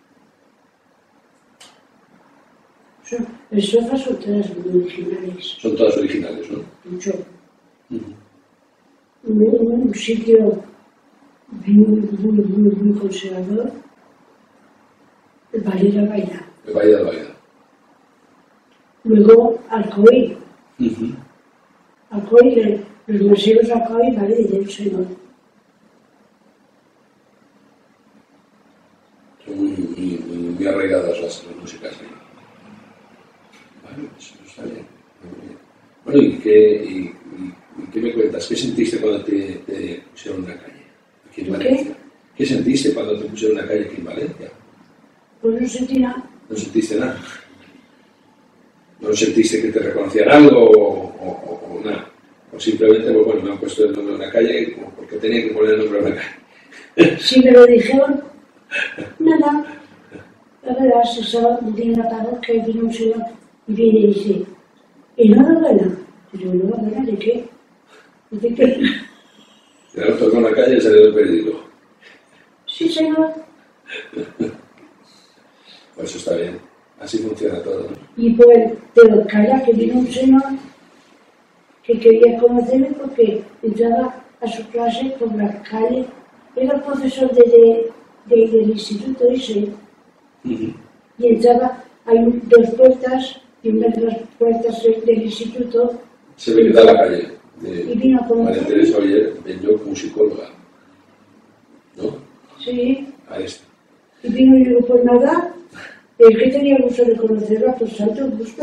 Las estrofas son todas muy originales. Son todas originales, ¿no? Mucho. Un sitio muy conservador, el Valle de Albaida. El Valle de Albaida. Luego Alcoy. Alcoy, los museos acá y vale del Señor. Son muy arraigadas las músicas ahí. Vale, pues eso está bien. Muy bien. Bueno, ¿y qué me cuentas? ¿Qué sentiste cuando te pusieron una calle aquí en Valencia? ¿Qué sentiste cuando te pusieron una calle aquí en Valencia? Pues no sentí nada. ¿No sentiste nada? ¿No sentiste que te reconocían algo o nada? O simplemente, pues bueno, me han puesto el nombre de una calle porque tenía que poner el nombre de una calle. Si me lo dijeron, nada. La verdad, se estaba un día en la parroquia y vino un señor y viene y dice, enhorabuena. Digo, ¿enhorabuena de qué? ¿De qué? Te han tocado una calle y salió del periódico. Sí, señor. Pues eso está bien. Así funciona todo, ¿no? Y pues, pero calla, que vino un señor que quería conocerme porque entraba a su clase por la calle. Era el profesor del instituto ese. Y entraba, hay dos puertas, y una de las puertas del instituto. Se ve que da la calle. Y vino a conocerme. María Teresa Oller, yo musicóloga. ¿No? Sí. Ahí está. Y vino y digo, pues nada, el que tenía gusto de conocerla, pues tanto gusto.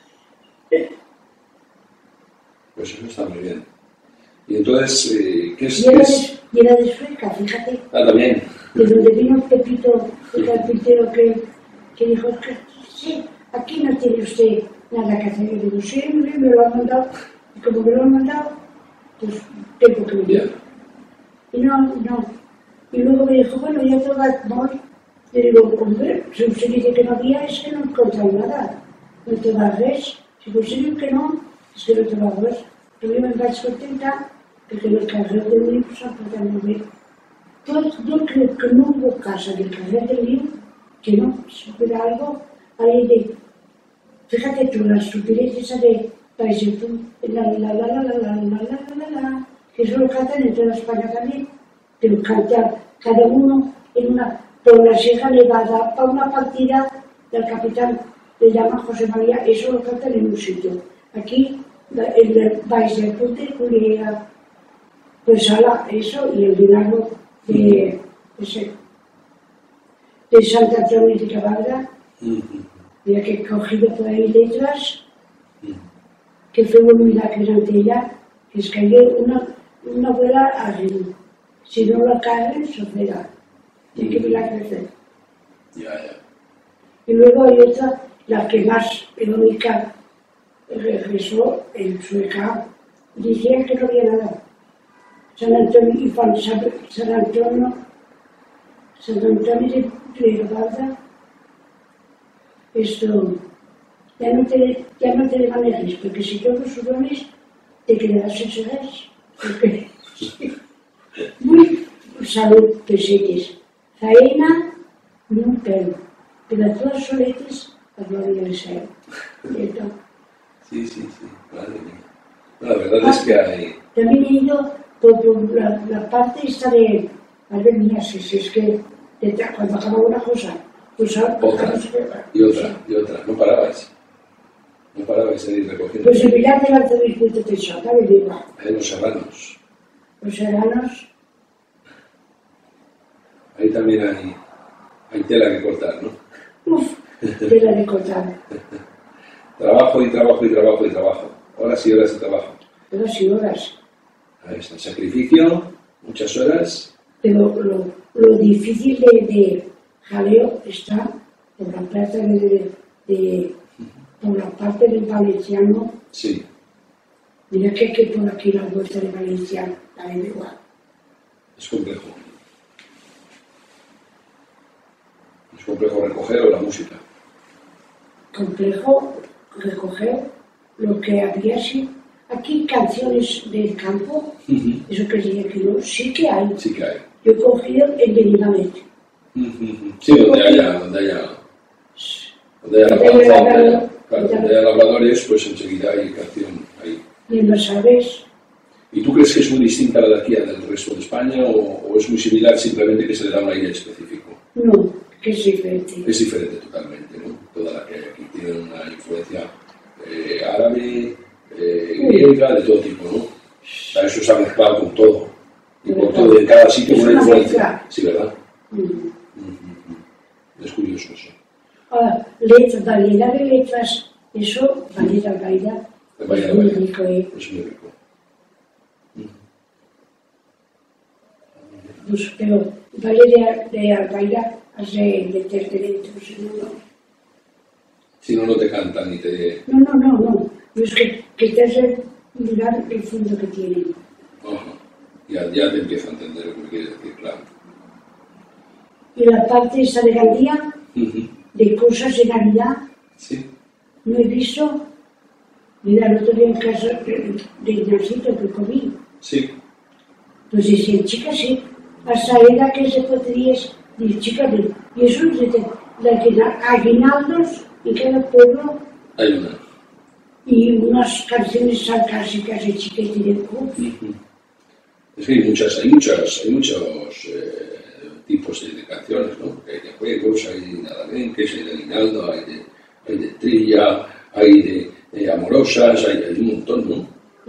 Pues eso está muy bien. Y entonces, ¿qué es? Y era de Sueca, fíjate. Ah, también. De donde vino Pepito, el carpintero, que dijo, que sí, aquí no tiene usted nada que hacer. Yo digo, sí, me lo han mandado. Y como me lo han mandado, pues tengo que venir. Y no. Y luego me dijo, bueno, ya te vas. Yo digo, hombre, si usted dice que no había, es que no he encontrado nada. No te vas res. Si usted dice que no, es que no te vas res. Pero yo me vaig contenta porque los carreros de Unión se han portado muy bien. Yo creo que no hubo casa del carrer de Unión que no supiera algo ahí de... Fíjate tú, la estupidez esa de países, que eso lo cantan en toda España también, pero cantan cada uno en una... Por la Sierra Nevada, para una partida del capitán, le llama José María, eso lo cantan en un sitio. Aquí, en el Baix del Puente, Culiera, pues ala, eso, y el vinagro de Santa Antonio de Cabalga, mira que he cogido por ahí letras, que fue un milagro ante ella, que escribió una abuela arriba. Si no la cargan, sofrerá. Tiene que milagro hacer. Ya. Y luego hay otra, la que más heroica regresó en Sueca, decía que no había nada. San Antonio de Guarda, esto, ya no te manejes, porque si todos sudones te quedarás sin seres. Porque muy salud, pesetes, faena, ni un pelo, pero a todas soletes, a gloria del Señor. Sí, madre mía. La verdad es que hay... También he ido por la parte esta de... Madre mía, si es que cuando acaba una cosa, pues otra, y otra. No parabais de ir recogiendo. Pues el Pilar de Arzobispo de Sota, me digo. Los serranos. Los serranos. Ahí también hay tela que cortar, ¿no? Uf, tela de cortar. Trabajo. Horas y horas de trabajo. Horas y horas. Ahí está. Sacrificio, muchas horas. Pero lo difícil de jaleo está por la por la parte del valenciano. Sí. Mira que por aquí la vuelta de Valencia, la de igual. Es complejo. Es complejo recoger o la música. Complejo recoger lo que había sido. Aquí canciones del campo, eso que diría que no, sí que hay. Sí que hay. Yo he cogido el de Ligamete. Sí, donde haya labradores, pues enseguida hay canción ahí. Y en los Aves. ¿Y tú crees que es muy distinta a la de aquí a del resto de España o es muy similar, simplemente que se le da un aire específico? No, que es diferente. Es diferente totalmente, ¿no? Toda la que hay aquí tiene una influencia árabe, griega, de todo tipo, ¿no? eso se ha mezclado con todo. Y con todo, en cada sitio es una una influencia. mezcla. Sí, ¿verdad? Es curioso eso. Ahora, letras, variedad de letras, eso, variedad, es muy rico, Es muy rico. Pues, pero variedad de Albaida has de meterte dentro, si no, no. Si no, no te cantan ni te... No. Es que te has de mirar el fondo que tienen. Ajá. Ya te empiezo a entender lo que me quieres decir, claro. Y la parte esta de Gandía, de cosas de Navidad, Sí. no he visto. Mira, el otro día en casa de Ignacio que comí. Sí. Pues decían, chicas, sí, hasta era que se podría decir, chicas, y eso es de aguinaldos en cada pueblo. Hay una. Y unas canciones sarcásticas de Chiquete de Cruz. Es que hay muchos tipos de canciones, ¿no? Hay de juegos, hay de nadalenques, hay de aguinaldo, hay de trilla, hay de amorosas, hay un montón, ¿no?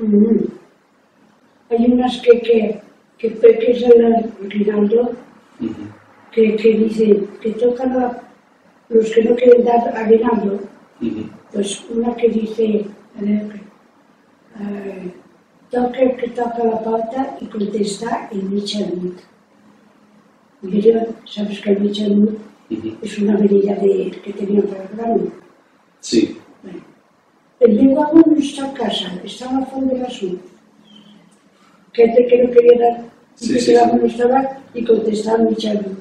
Hay unas que es el aguinaldo, que dicen que tocan a los que no quieren dar aguinaldo. Pues una que dice, a ver, toca el que toca la pauta y contesta el Michelmut. ¿Sabes que el Michelmut es una avenida que tenía para el grano? Sí. Bueno, el lenguaje no está en casa, está en la fondo del asunto. Que no quería dar, y que no estaba y contestaba el Michelmut.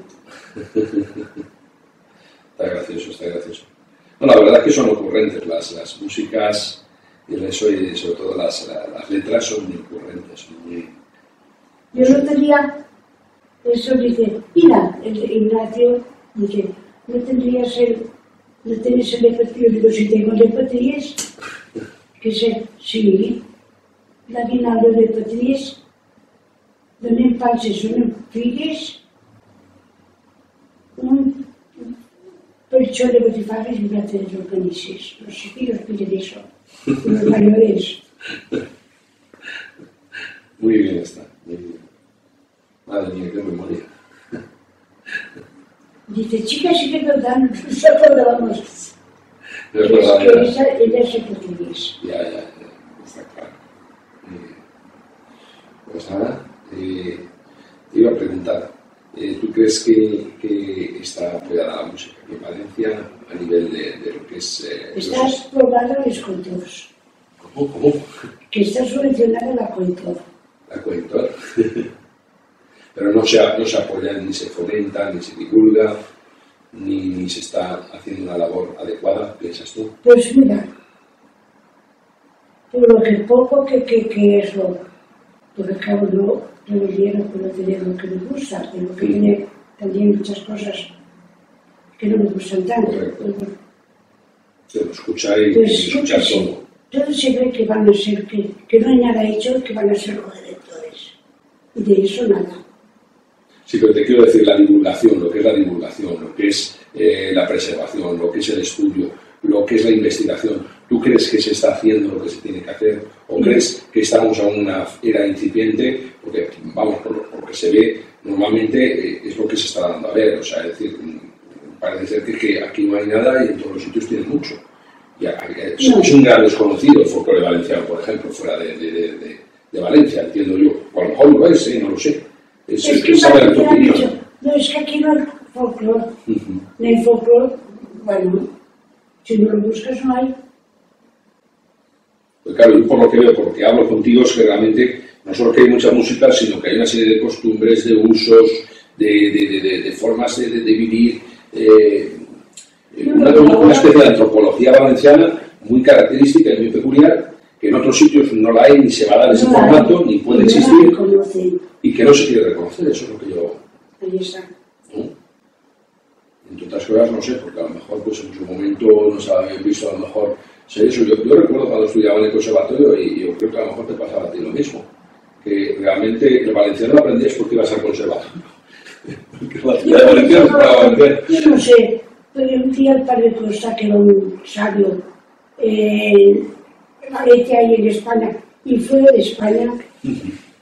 Está gracioso. No, la verdad es que son ocurrentes las músicas y sobre todo las letras son muy ocurrentes. Yo no tenía, eso dice, mira, el Ignacio dice, no tendrías no tienes el repetido, digo, si tengo repetidos, que sé, sí, la aguinaldo de repetidos, donen panses, donen figues, un pelchón de botifarres y una de organices. Los chiquillos piden eso, y los mayores. Muy bien está, muy bien. Madre mía, qué memoria. Dice, chicas, sí que es verdad, no se acordábamos. No es Que verdad, ella se portugués. Ya, está claro. Pues nada, te iba a preguntar, ¿tú crees que está apoyada la música aquí en Valencia a nivel de lo que es... Está explorada los contors. ¿Cómo? Que está subvencionada la contor. La Coentor. Pero no se apoya, ni se fomenta, ni se divulga, ni se está haciendo una labor adecuada, ¿piensas tú? Pues mira, por lo que poco que es lo, porque claro, no debería por tener lo que me gusta, tengo que tener también muchas cosas que no me gustan tanto. Se lo escucha y pues, escuchar todo. Todo se ve que van a ser, que no hay nada hecho, que van a ser los electores. Y de eso nada. Sí, pero te quiero decir la divulgación, lo que es la divulgación, lo que es la preservación, lo que es el estudio, lo que es la investigación. ¿Tú crees que se está haciendo lo que se tiene que hacer? ¿O crees que estamos a una era incipiente? Porque, vamos, por lo que se ve, normalmente es lo que se está dando a ver. O sea, es decir, parece ser que aquí no hay nada y en todos los sitios tienes mucho. Es un gran desconocido el folclore valenciano, por ejemplo, fuera de Valencia, entiendo yo. O a lo mejor lo es, no lo sé. Es que saber tu opinión. No, es que aquí no hay folclore. No hay folclore, bueno, si no lo buscas no hay. Pues claro, yo por lo que veo, por lo que hablo contigo, es que realmente no solo que hay mucha música, sino que hay una serie de costumbres, de usos, de formas de vivir, una especie de antropología valenciana muy característica y muy peculiar, que en otros sitios no la hay, ni se va a dar ese formato, ni puede existir, y que no se quiere reconocer. Eso es lo que yo... Ahí está. ¿No? Entre otras cosas, no sé, porque a lo mejor pues en su momento no se había visto a lo mejor ser eso. Yo recuerdo cuando estudiaba en el conservatorio, y yo creo que a lo mejor te pasaba a ti lo mismo, que realmente el valenciano lo aprendías porque ibas al conservatorio. Yo no sé, pero un día el padre Costa, que era un sabio en Valencia y en España, y fuera de España,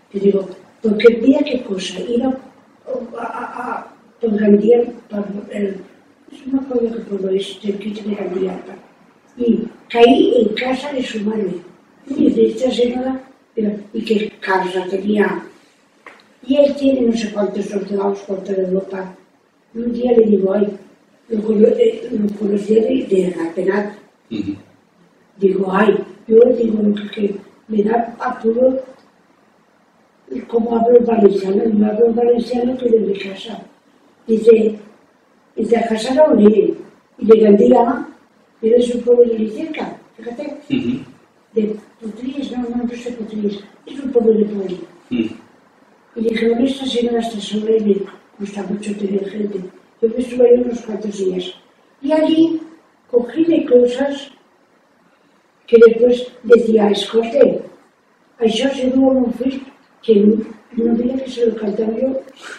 Te digo, porque mira qué cosa, iba por Gandía, no me acuerdo qué pueblo es, cerquita de Gandía, y caí en casa de su madre. Y de esta señora, y qué casa tenía. Y él tiene no sé cuántos sorteados por toda Europa. Y un día le digo, ay, lo conocía de Rapenat. Digo, ay, yo digo que me da apuro como hablo valenciano, y no hablo valenciano que de mi casa. Dice, a casa la uniré. Y de Gandía, eres un pueblo de allí cerca, fíjate. De Potries, no sé Potries, es un pueblo de por allí. Y dije, bueno, esta señora está sola y me gusta mucho tener gente. Yo me estuve ahí unos cuantos días. Y allí cogí de cosas que después decía, escote, això se dur amb un fill que no diria que se lo cantaba yo.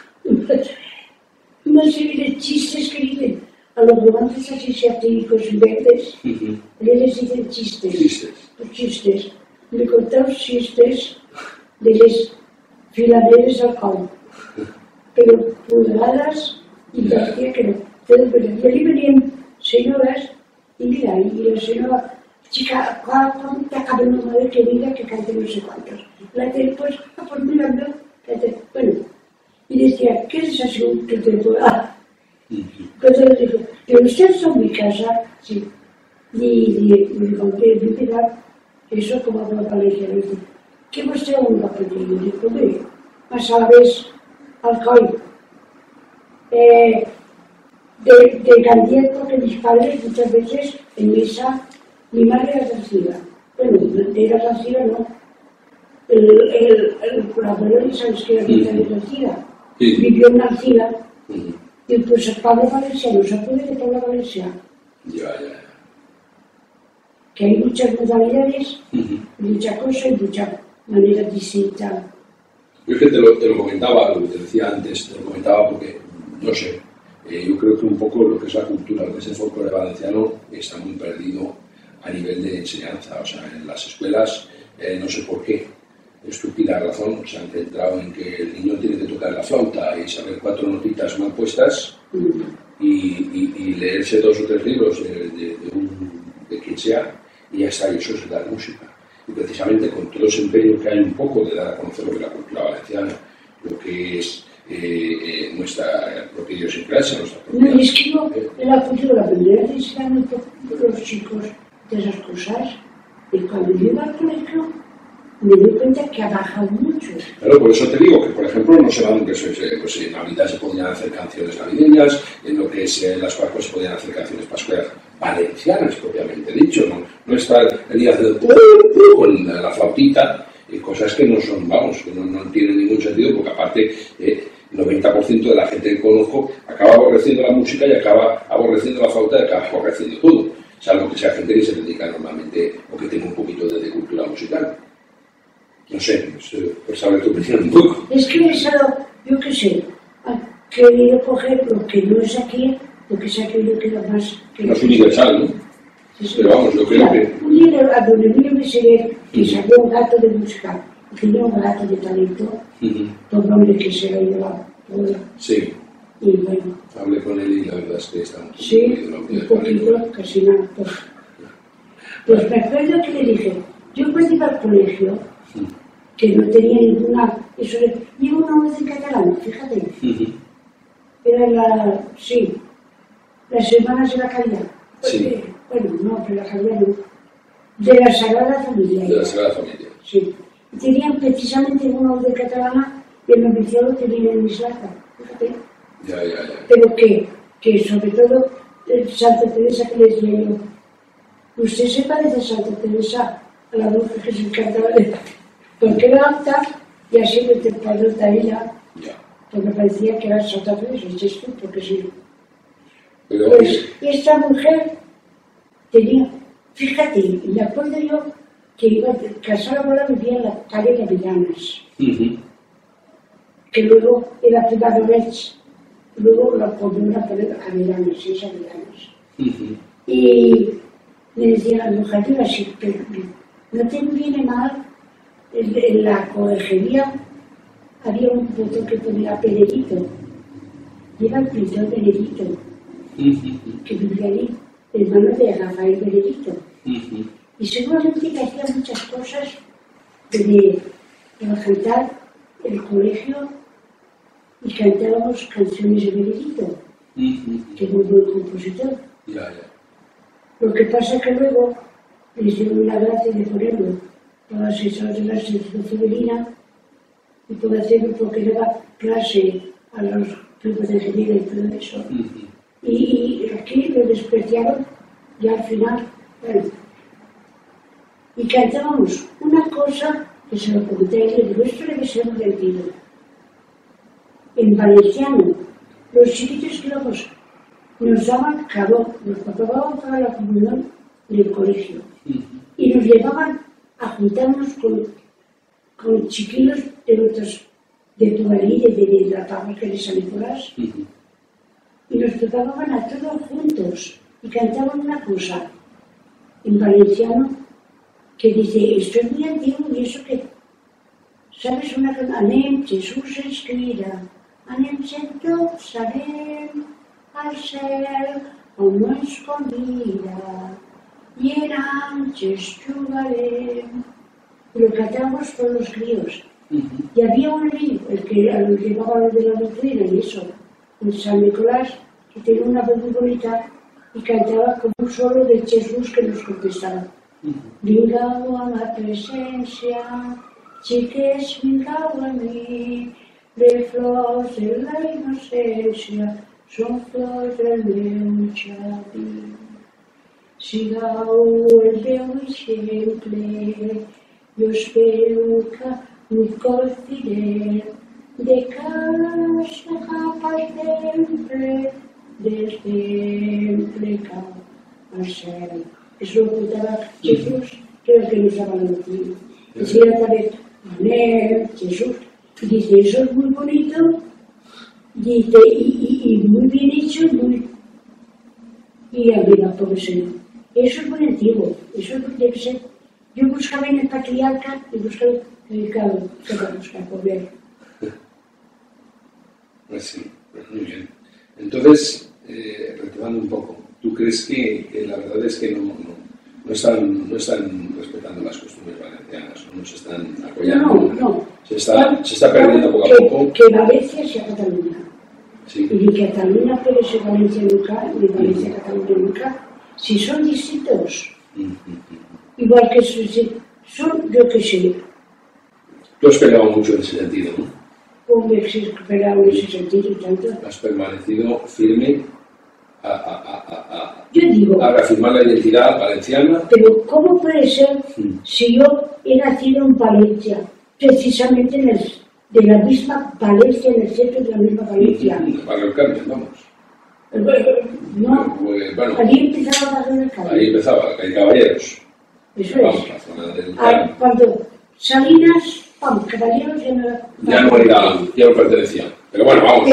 Una serie de chistes que dicen a los romances así satínicos y verdes, les dicen chistes. Los chistes. Me contaron chistes de les filaderes al camp, pero pulgadas y parecía que no. Y allí venían señoras y mira, y la señora, chica, ¿cuándo te acaba una madre que diga que cante no sé cuántos? La tele, pues mirando, bueno, y decía, ¿qué es así que te pueda? Entonces le dijo, ¿pero ustedes son mi casa? Sí. Y me conté, eso como habla valenciano, que vostè un va pedir? I dic, home, passaves al coll. De Gandía, porque mis padres muchas veces en misa, mi madre era García. Bueno, era García, no. El colaborador de San Esquerra de García vivió en García. Y pues el padre valenciano, ¿se puede que habla valenciano? Ya. Que hay muchas modalidades, mucha cosa y mucha manera distinta. Yo es que te lo comentaba, lo que te decía antes, te lo comentaba porque, no sé, yo creo que un poco lo que es la cultura, lo que es el folclore valenciano, está muy perdido a nivel de enseñanza. O sea, en las escuelas, no sé por qué, estúpida razón, se han centrado en que el niño tiene que tocar la flauta y saber 4 notitas mal puestas y leerse 2 o 3 libros de quien sea, y ya está, y eso es dar música. Y precisamente con todo ese empeño que hay un poco de dar a conocer lo que es la cultura valenciana, lo que es nuestra propia idiosincrasia, nuestra propia... No, y es que yo en la cultura aprendí a enseñar a los chicos de esas cosas, y cuando yo iba al colegio me doy cuenta que ha bajado mucho. Claro, por eso te digo que, por ejemplo, no se van, pues en Navidad se podían hacer canciones navideñas, en lo que es las Pascuas se podían hacer canciones pascueras valencianas, propiamente dicho, no estar el día de con la flautita, y cosas que no son, vamos, que no tienen ningún sentido, porque aparte, el 90% de la gente que conozco acaba aborreciendo la música y acaba aborreciendo la flauta y acaba aborreciendo todo, salvo que sea gente que se dedica normalmente o que tenga un poquito de cultura musical. No sé, por saber tu opinión un poco. Es que he pensado, yo qué sé, querido coger lo que no es aquí, lo que es aquí lo queda más... No es universal, ¿no? Sí. Pero vamos, yo creo que... Un día a donde vino mi señor, que salió un gato de música, que tenía un gato de talento, todo hombre que se lo ha llevado. Sí. Y bueno... Hablé con él y la verdad es que está un poco... Sí, un poquito, casi nada. Pues me acuerdo que le dije, yo cuando iba al colegio, que no tenía ninguna... Eso de... Llevo una voz en catalán, fíjate. Era las hermanas de la caridad. Sí. Bueno, no, de la caridad no. De la Sagrada Familia. De la Sagrada Familia. Sí. Y tenían precisamente una voz de catalana y el noviciado tenía en Mislata, fíjate. Ya. Pero que sobre todo Santa Teresa que les leyó. Usted se parece a Santa Teresa, a la voz que se encantaba de... Porque era alta y así me te paró a ella. Ya. Porque parecía que era Santa Teresa, ¿es tú? Porque sí. Pero... Pues, y esta mujer tenía, fíjate, me acuerdo yo que iba, Casal Abuela vivía en la calle de Avellanas, que luego era privado Rex, luego la pondría a poner Avellanas, es Avellanas. Y me decía la mujer, yo así, pero no te viene mal en la colegería había un botón que ponía Pedrito, y era el pintor Benedito, que vivía allí, hermano de Rafael Benedito. Y seguramente que hacía muchas cosas de cantar el colegio y cantábamos canciones de Benedito, que es muy buen compositor. Lo que pasa es que luego les dieron la gracia de ponerlo todas esas de la sección femenina y puede hacerlo porque daba clase a los grupos de ingeniería y todo eso. Y aquí lo despreciaron y al final, bueno. Y cantábamos una cosa que se lo conté a él, pero esto debe ser un sentido. En valenciano, los chiquitos que íbamos nos daban jabón, nos pagaban para la comunión del colegio y nos llevaban a juntarnos con chiquillos de Tuvarí, de la parroquia de San Nicolás, y nos tocaban a todos juntos y cantaban una cosa en valenciano que dice, esto es muy antiguo y eso que, ¿sabes una cosa? Anem, Jesús ens crida, anem tots, anem al cel, on no ens convida, y en anches jugarem. Lo cantábamos todos los críos. Y había un niño, el que llevaba lo de la doctrina y eso, en San Nicolás, que tenía una voz muy bonita y cantaba como un solo de Jesús que nos contestaba. Vingau a la presencia, chiques, vingau a mí, de flors de la inocencia, son flors del meu jardí. Sigau el meu exemple, jo espero que m'hi confident de casa cap al temple, del temple cap al cel. Eso lo contaba Jesús, que era el que nos daba la doctrina. Decía también, amén, Jesús. Y dice, eso es muy bonito, dice, y muy bien hecho, y arriba, por Señor. Eso es muy antiguo, eso debe ser. Yo buscaba en el patriarca y buscaba en el cabo, que va a buscar por ver. Pues sí, pues muy bien. Entonces, retomando un poco, ¿tú crees que la verdad es que no están respetando las costumbres valencianas, no se están apoyando? No. Se está perdiendo poco a poco. Que Valencia sea Cataluña. Sí. Y ni Cataluña puede ser Valencia nunca, ni Valencia Cataluña nunca, si son distintos. Igual que son, yo que sé. Tú has peleado mucho en ese sentido, ¿no? Como he esperado en ese sentido y tanto. Has permanecido firme Yo digo, a reafirmar la identidad valenciana. Pero ¿cómo puede ser si yo he nacido en Valencia, precisamente de la misma Valencia, en el centro de la misma Valencia? Para el Carmen, vamos. No, Bueno, allí empezaba la del Carmen. ahí empezaba, la calle Caballeros. Eso Vamos, es. la zona del Carmen. Cuando Salinas, vamos, Caballeros Ya no pertenecía. Pero bueno, vamos.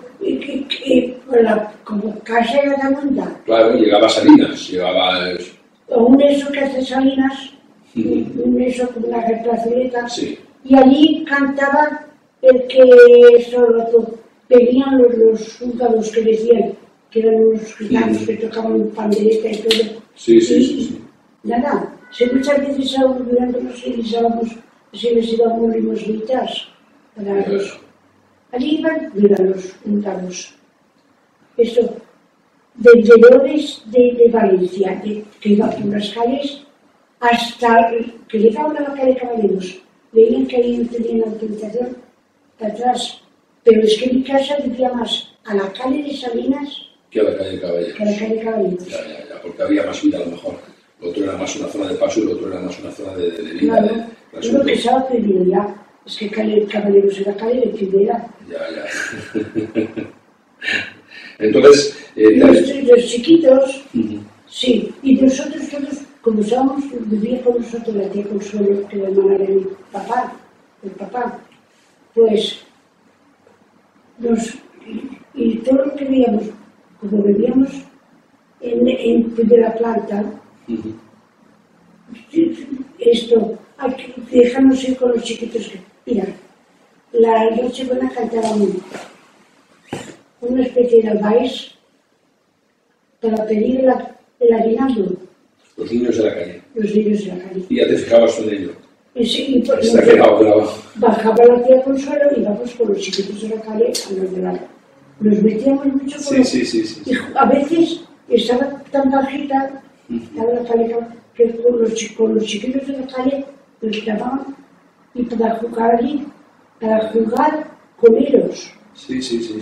Pero como casa de la Munda, Claro, llegaba Salinas, o un eso que hace Salinas, un eso con una replazoleta, Sí. y allí cantaba el que venían los húngaros que decían que eran unos gitanos que tocaban pandereta y todo. Sí. Nada, si muchas veces estábamos mirándonos y les íbamos limosnitas para los... Allí iban, mira, los húngaros. Eso, de vendedores de Valencia, que iban por las calles, hasta que llegaban a la calle Caballeros. Veían que ahí no tenían autorización para atrás. Pero es que mi casa vivía más a la calle de Salinas Que a la calle Caballeros. Ya, porque había más vida a lo mejor. Lo otro era más una zona de paso y lo otro era más una zona de vida. Claro, yo lo que estaba prohibido ya. Es que calle Caballeros era calle de primera. Ya. Entonces... Los chiquitos, sí. Y nosotros todos, como vivía con nosotros la tía Consuelo, que era hermana de mi papá, el papá, pues y todo lo que veíamos, como vivíamos en primera planta, esto, hay que dejarnos ir con los chiquitos que, mira, la Nochebuena cantaban una especie de albaes para pedir el aguinaldo. Los niños de la calle. Los niños de la calle. Y ya te fijabas en ello. Y Está quedado grabado. bajaba la tía Consuelo y íbamos con los chiquitos de la calle a los de la... Nos metíamos mucho con Sí. Y a veces estaba tan bajita la calle que con los chiquitos de la calle nos llamaban y para jugar allí, para jugar con ellos. Sí.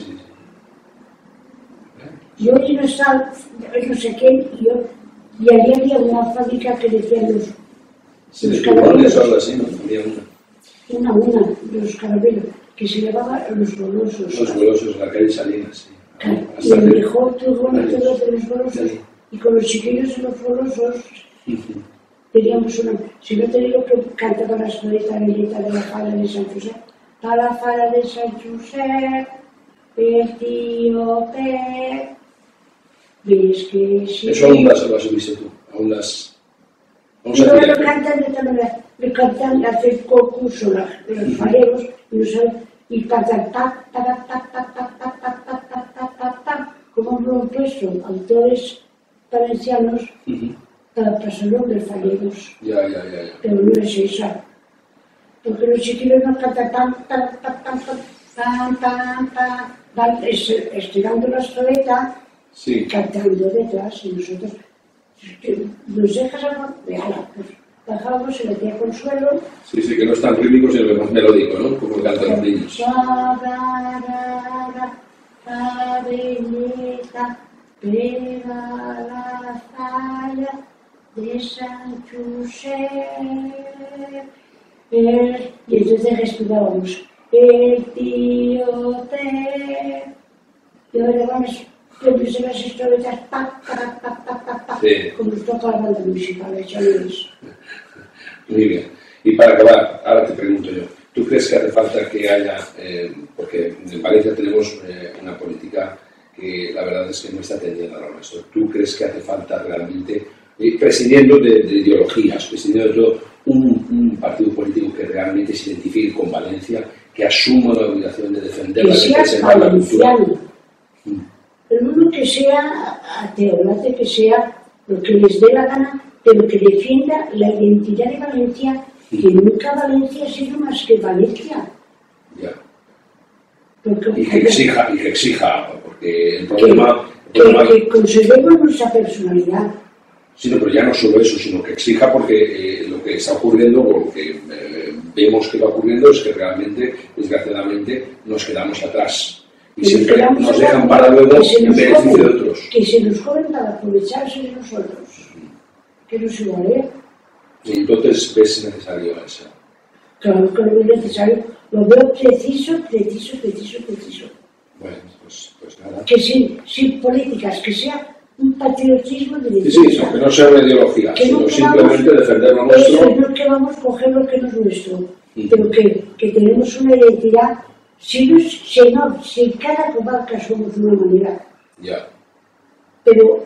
Yo no estaba, no sé quién, y allí había una fábrica que decían los carabelos. Algo así, ¿no? Había una, los carabelos, que se llamaba los golosos. Los golosos de la calle Salinas, sí. Y el mejor turno de los golosos, y con los chiquillos de los golosos, teníamos una... Si no te digo que cantaba la escuelita belleta de la fala de San José, a la fala de San José, el tío Pep, ves que sí... Eso aún las subiste tú, aún las... Y luego lo cantan de tal manera, le cantan, hacen concurso los faleros, y cantan como lo han puesto autores valencianos para pasarlo de faleros. Ya. Pero no es esa. Porque los chiquillos no cantan van estirando la escoleta, cantando detrás, y nosotros nos dejas algo de ala, pues bajábamos y le decía Consuelo. Sí, que no es tan rítmico, sino que más melódico, ¿no? Como cantan los niños. Belleta, pega la falla de San José. Y entonces respirábamos. El tío Te. Y ahora vamos, yo empecé las historietas, como nos toca la banda musical, chavales. Muy bien. Y para acabar, ahora te pregunto yo, ¿tú crees que hace falta que haya, porque en Valencia tenemos una política que la verdad es que no está atendiendo a lo nuestro? ¿Tú crees que hace falta realmente, prescindiendo de ideologías, prescindiendo de todo, un partido político que realmente se identifique con Valencia, que asuma la obligación de defenderla, de preservar la cultura? El uno que sea ateo, que sea lo que les dé la gana, pero que defienda la identidad de Valencia, que nunca Valencia ha sido más que Valencia. Ya. Porque, y que exija, porque el problema... Que conservemos nuestra personalidad. Sí, no, pero ya no solo eso, sino que exija porque lo que está ocurriendo, o lo que vemos que va ocurriendo, es que realmente, desgraciadamente, nos quedamos atrás. Y siempre nos dejan para luego en beneficio de otros. Que se nos joden para aprovecharse de nosotros. Que no se vale. Y entonces ves necesario eso. Claro que lo veo necesario. Lo veo preciso. Bueno, pues nada. Que sin políticas, que sea un patriotismo de defensa. Sí, que no sea una ideología, sino simplemente defender lo nuestro. Eso es lo que vamos a coger lo que no es nuestro. Pero que tenemos una identidad. Si cada comarca somos una manera. Ya. Pero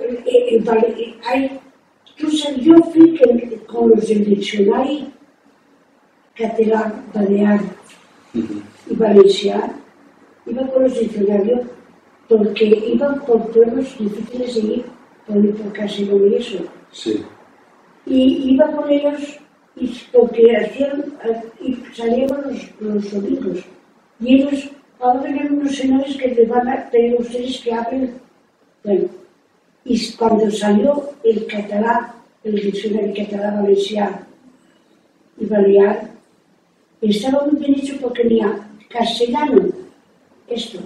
yo fui con los del diccionario catalán, balear y valenciano, iba con los diccionarios porque iban por pueblos difíciles de ir, por Castellón y eso. Sí. Y iba con ellos porque salíamos los domingos. Y ellos ahora ven unos señores que les van a pedir a ustedes que hablen. Bueno, y cuando salió el catalán, el diccionario catalán valenciano y balear, estaba muy bien hecho porque tenía castellano, esto,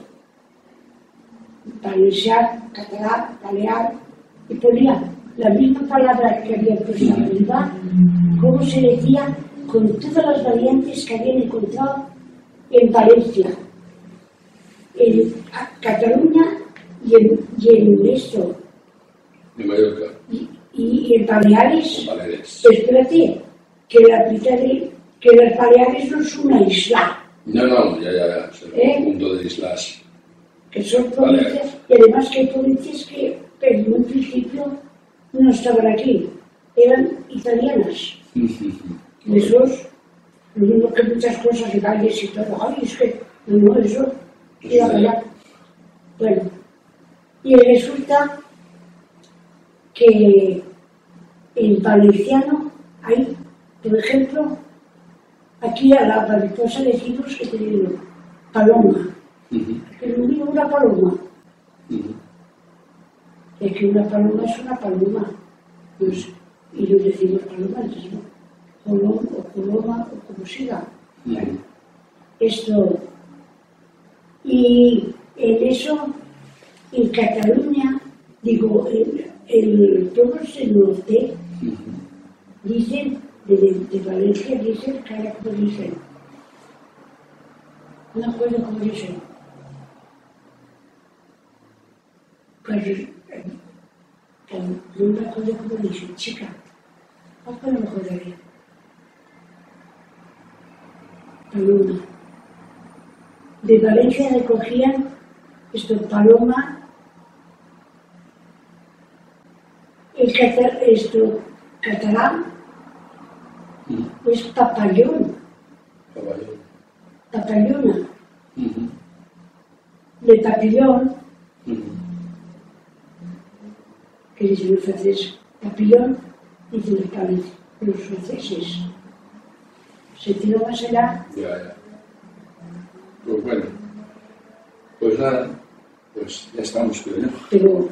valenciano, catalán, balear, y ponía la misma palabra que había puesto arriba, cómo se decía, con todas las variantes que habían encontrado en Valencia, en Cataluña y en esto. En Mallorca. Y en Baleares. Baleares. Espérate, que las Baleares no es una isla. No, ya. Es un punto de islas. Que son provincias, y además que hay provincias que en un principio no estaban aquí, eran italianas. Esos. Lo mismo que muchas cosas de valles y todo. Ay, es que no, eso era verdad. Bueno, y resulta que en valenciano hay, por ejemplo, aquí a la mariposa decimos que tenemos paloma, que lo mismo una paloma. Es que una paloma es una paloma, pues, y lo decimos paloma, entonces no, colón o coloma o como siga. Esto, y en eso, en Cataluña, digo, el pueblo del norte, dicen, de Valencia, dicen, carajo, dicen, no acuerdo cómo dicen, pues, no me acuerdo cómo dicen, chica, hasta lo mejor de bien. Paloma. De Valencia recogían esto, paloma, catalán, es papallón, papallona, de papillón, que dicen los franceses, papillón, dicen los franceses. Se tiró más allá. Ya. Pues bueno, pues nada, pues ya estamos, creo. Pero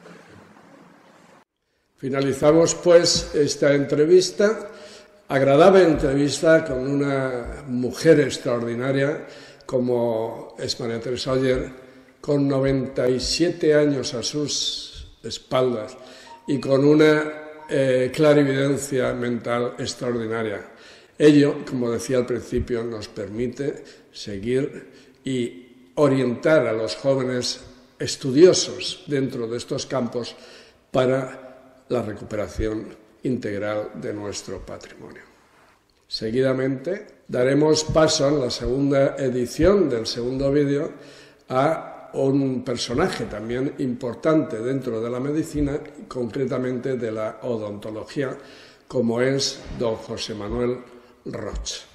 finalizamos pues esta entrevista, agradable entrevista con una mujer extraordinaria como es María Teresa Oller, con 97 años a sus espaldas y con una clarividencia mental extraordinaria. Ello, como decía al principio, nos permite seguir y orientar a los jóvenes estudiosos dentro de estos campos para la recuperación integral de nuestro patrimonio. Seguidamente daremos paso en la segunda edición del segundo vídeo a un personaje también importante dentro de la medicina, concretamente de la odontología, como es don José Manuel Roch.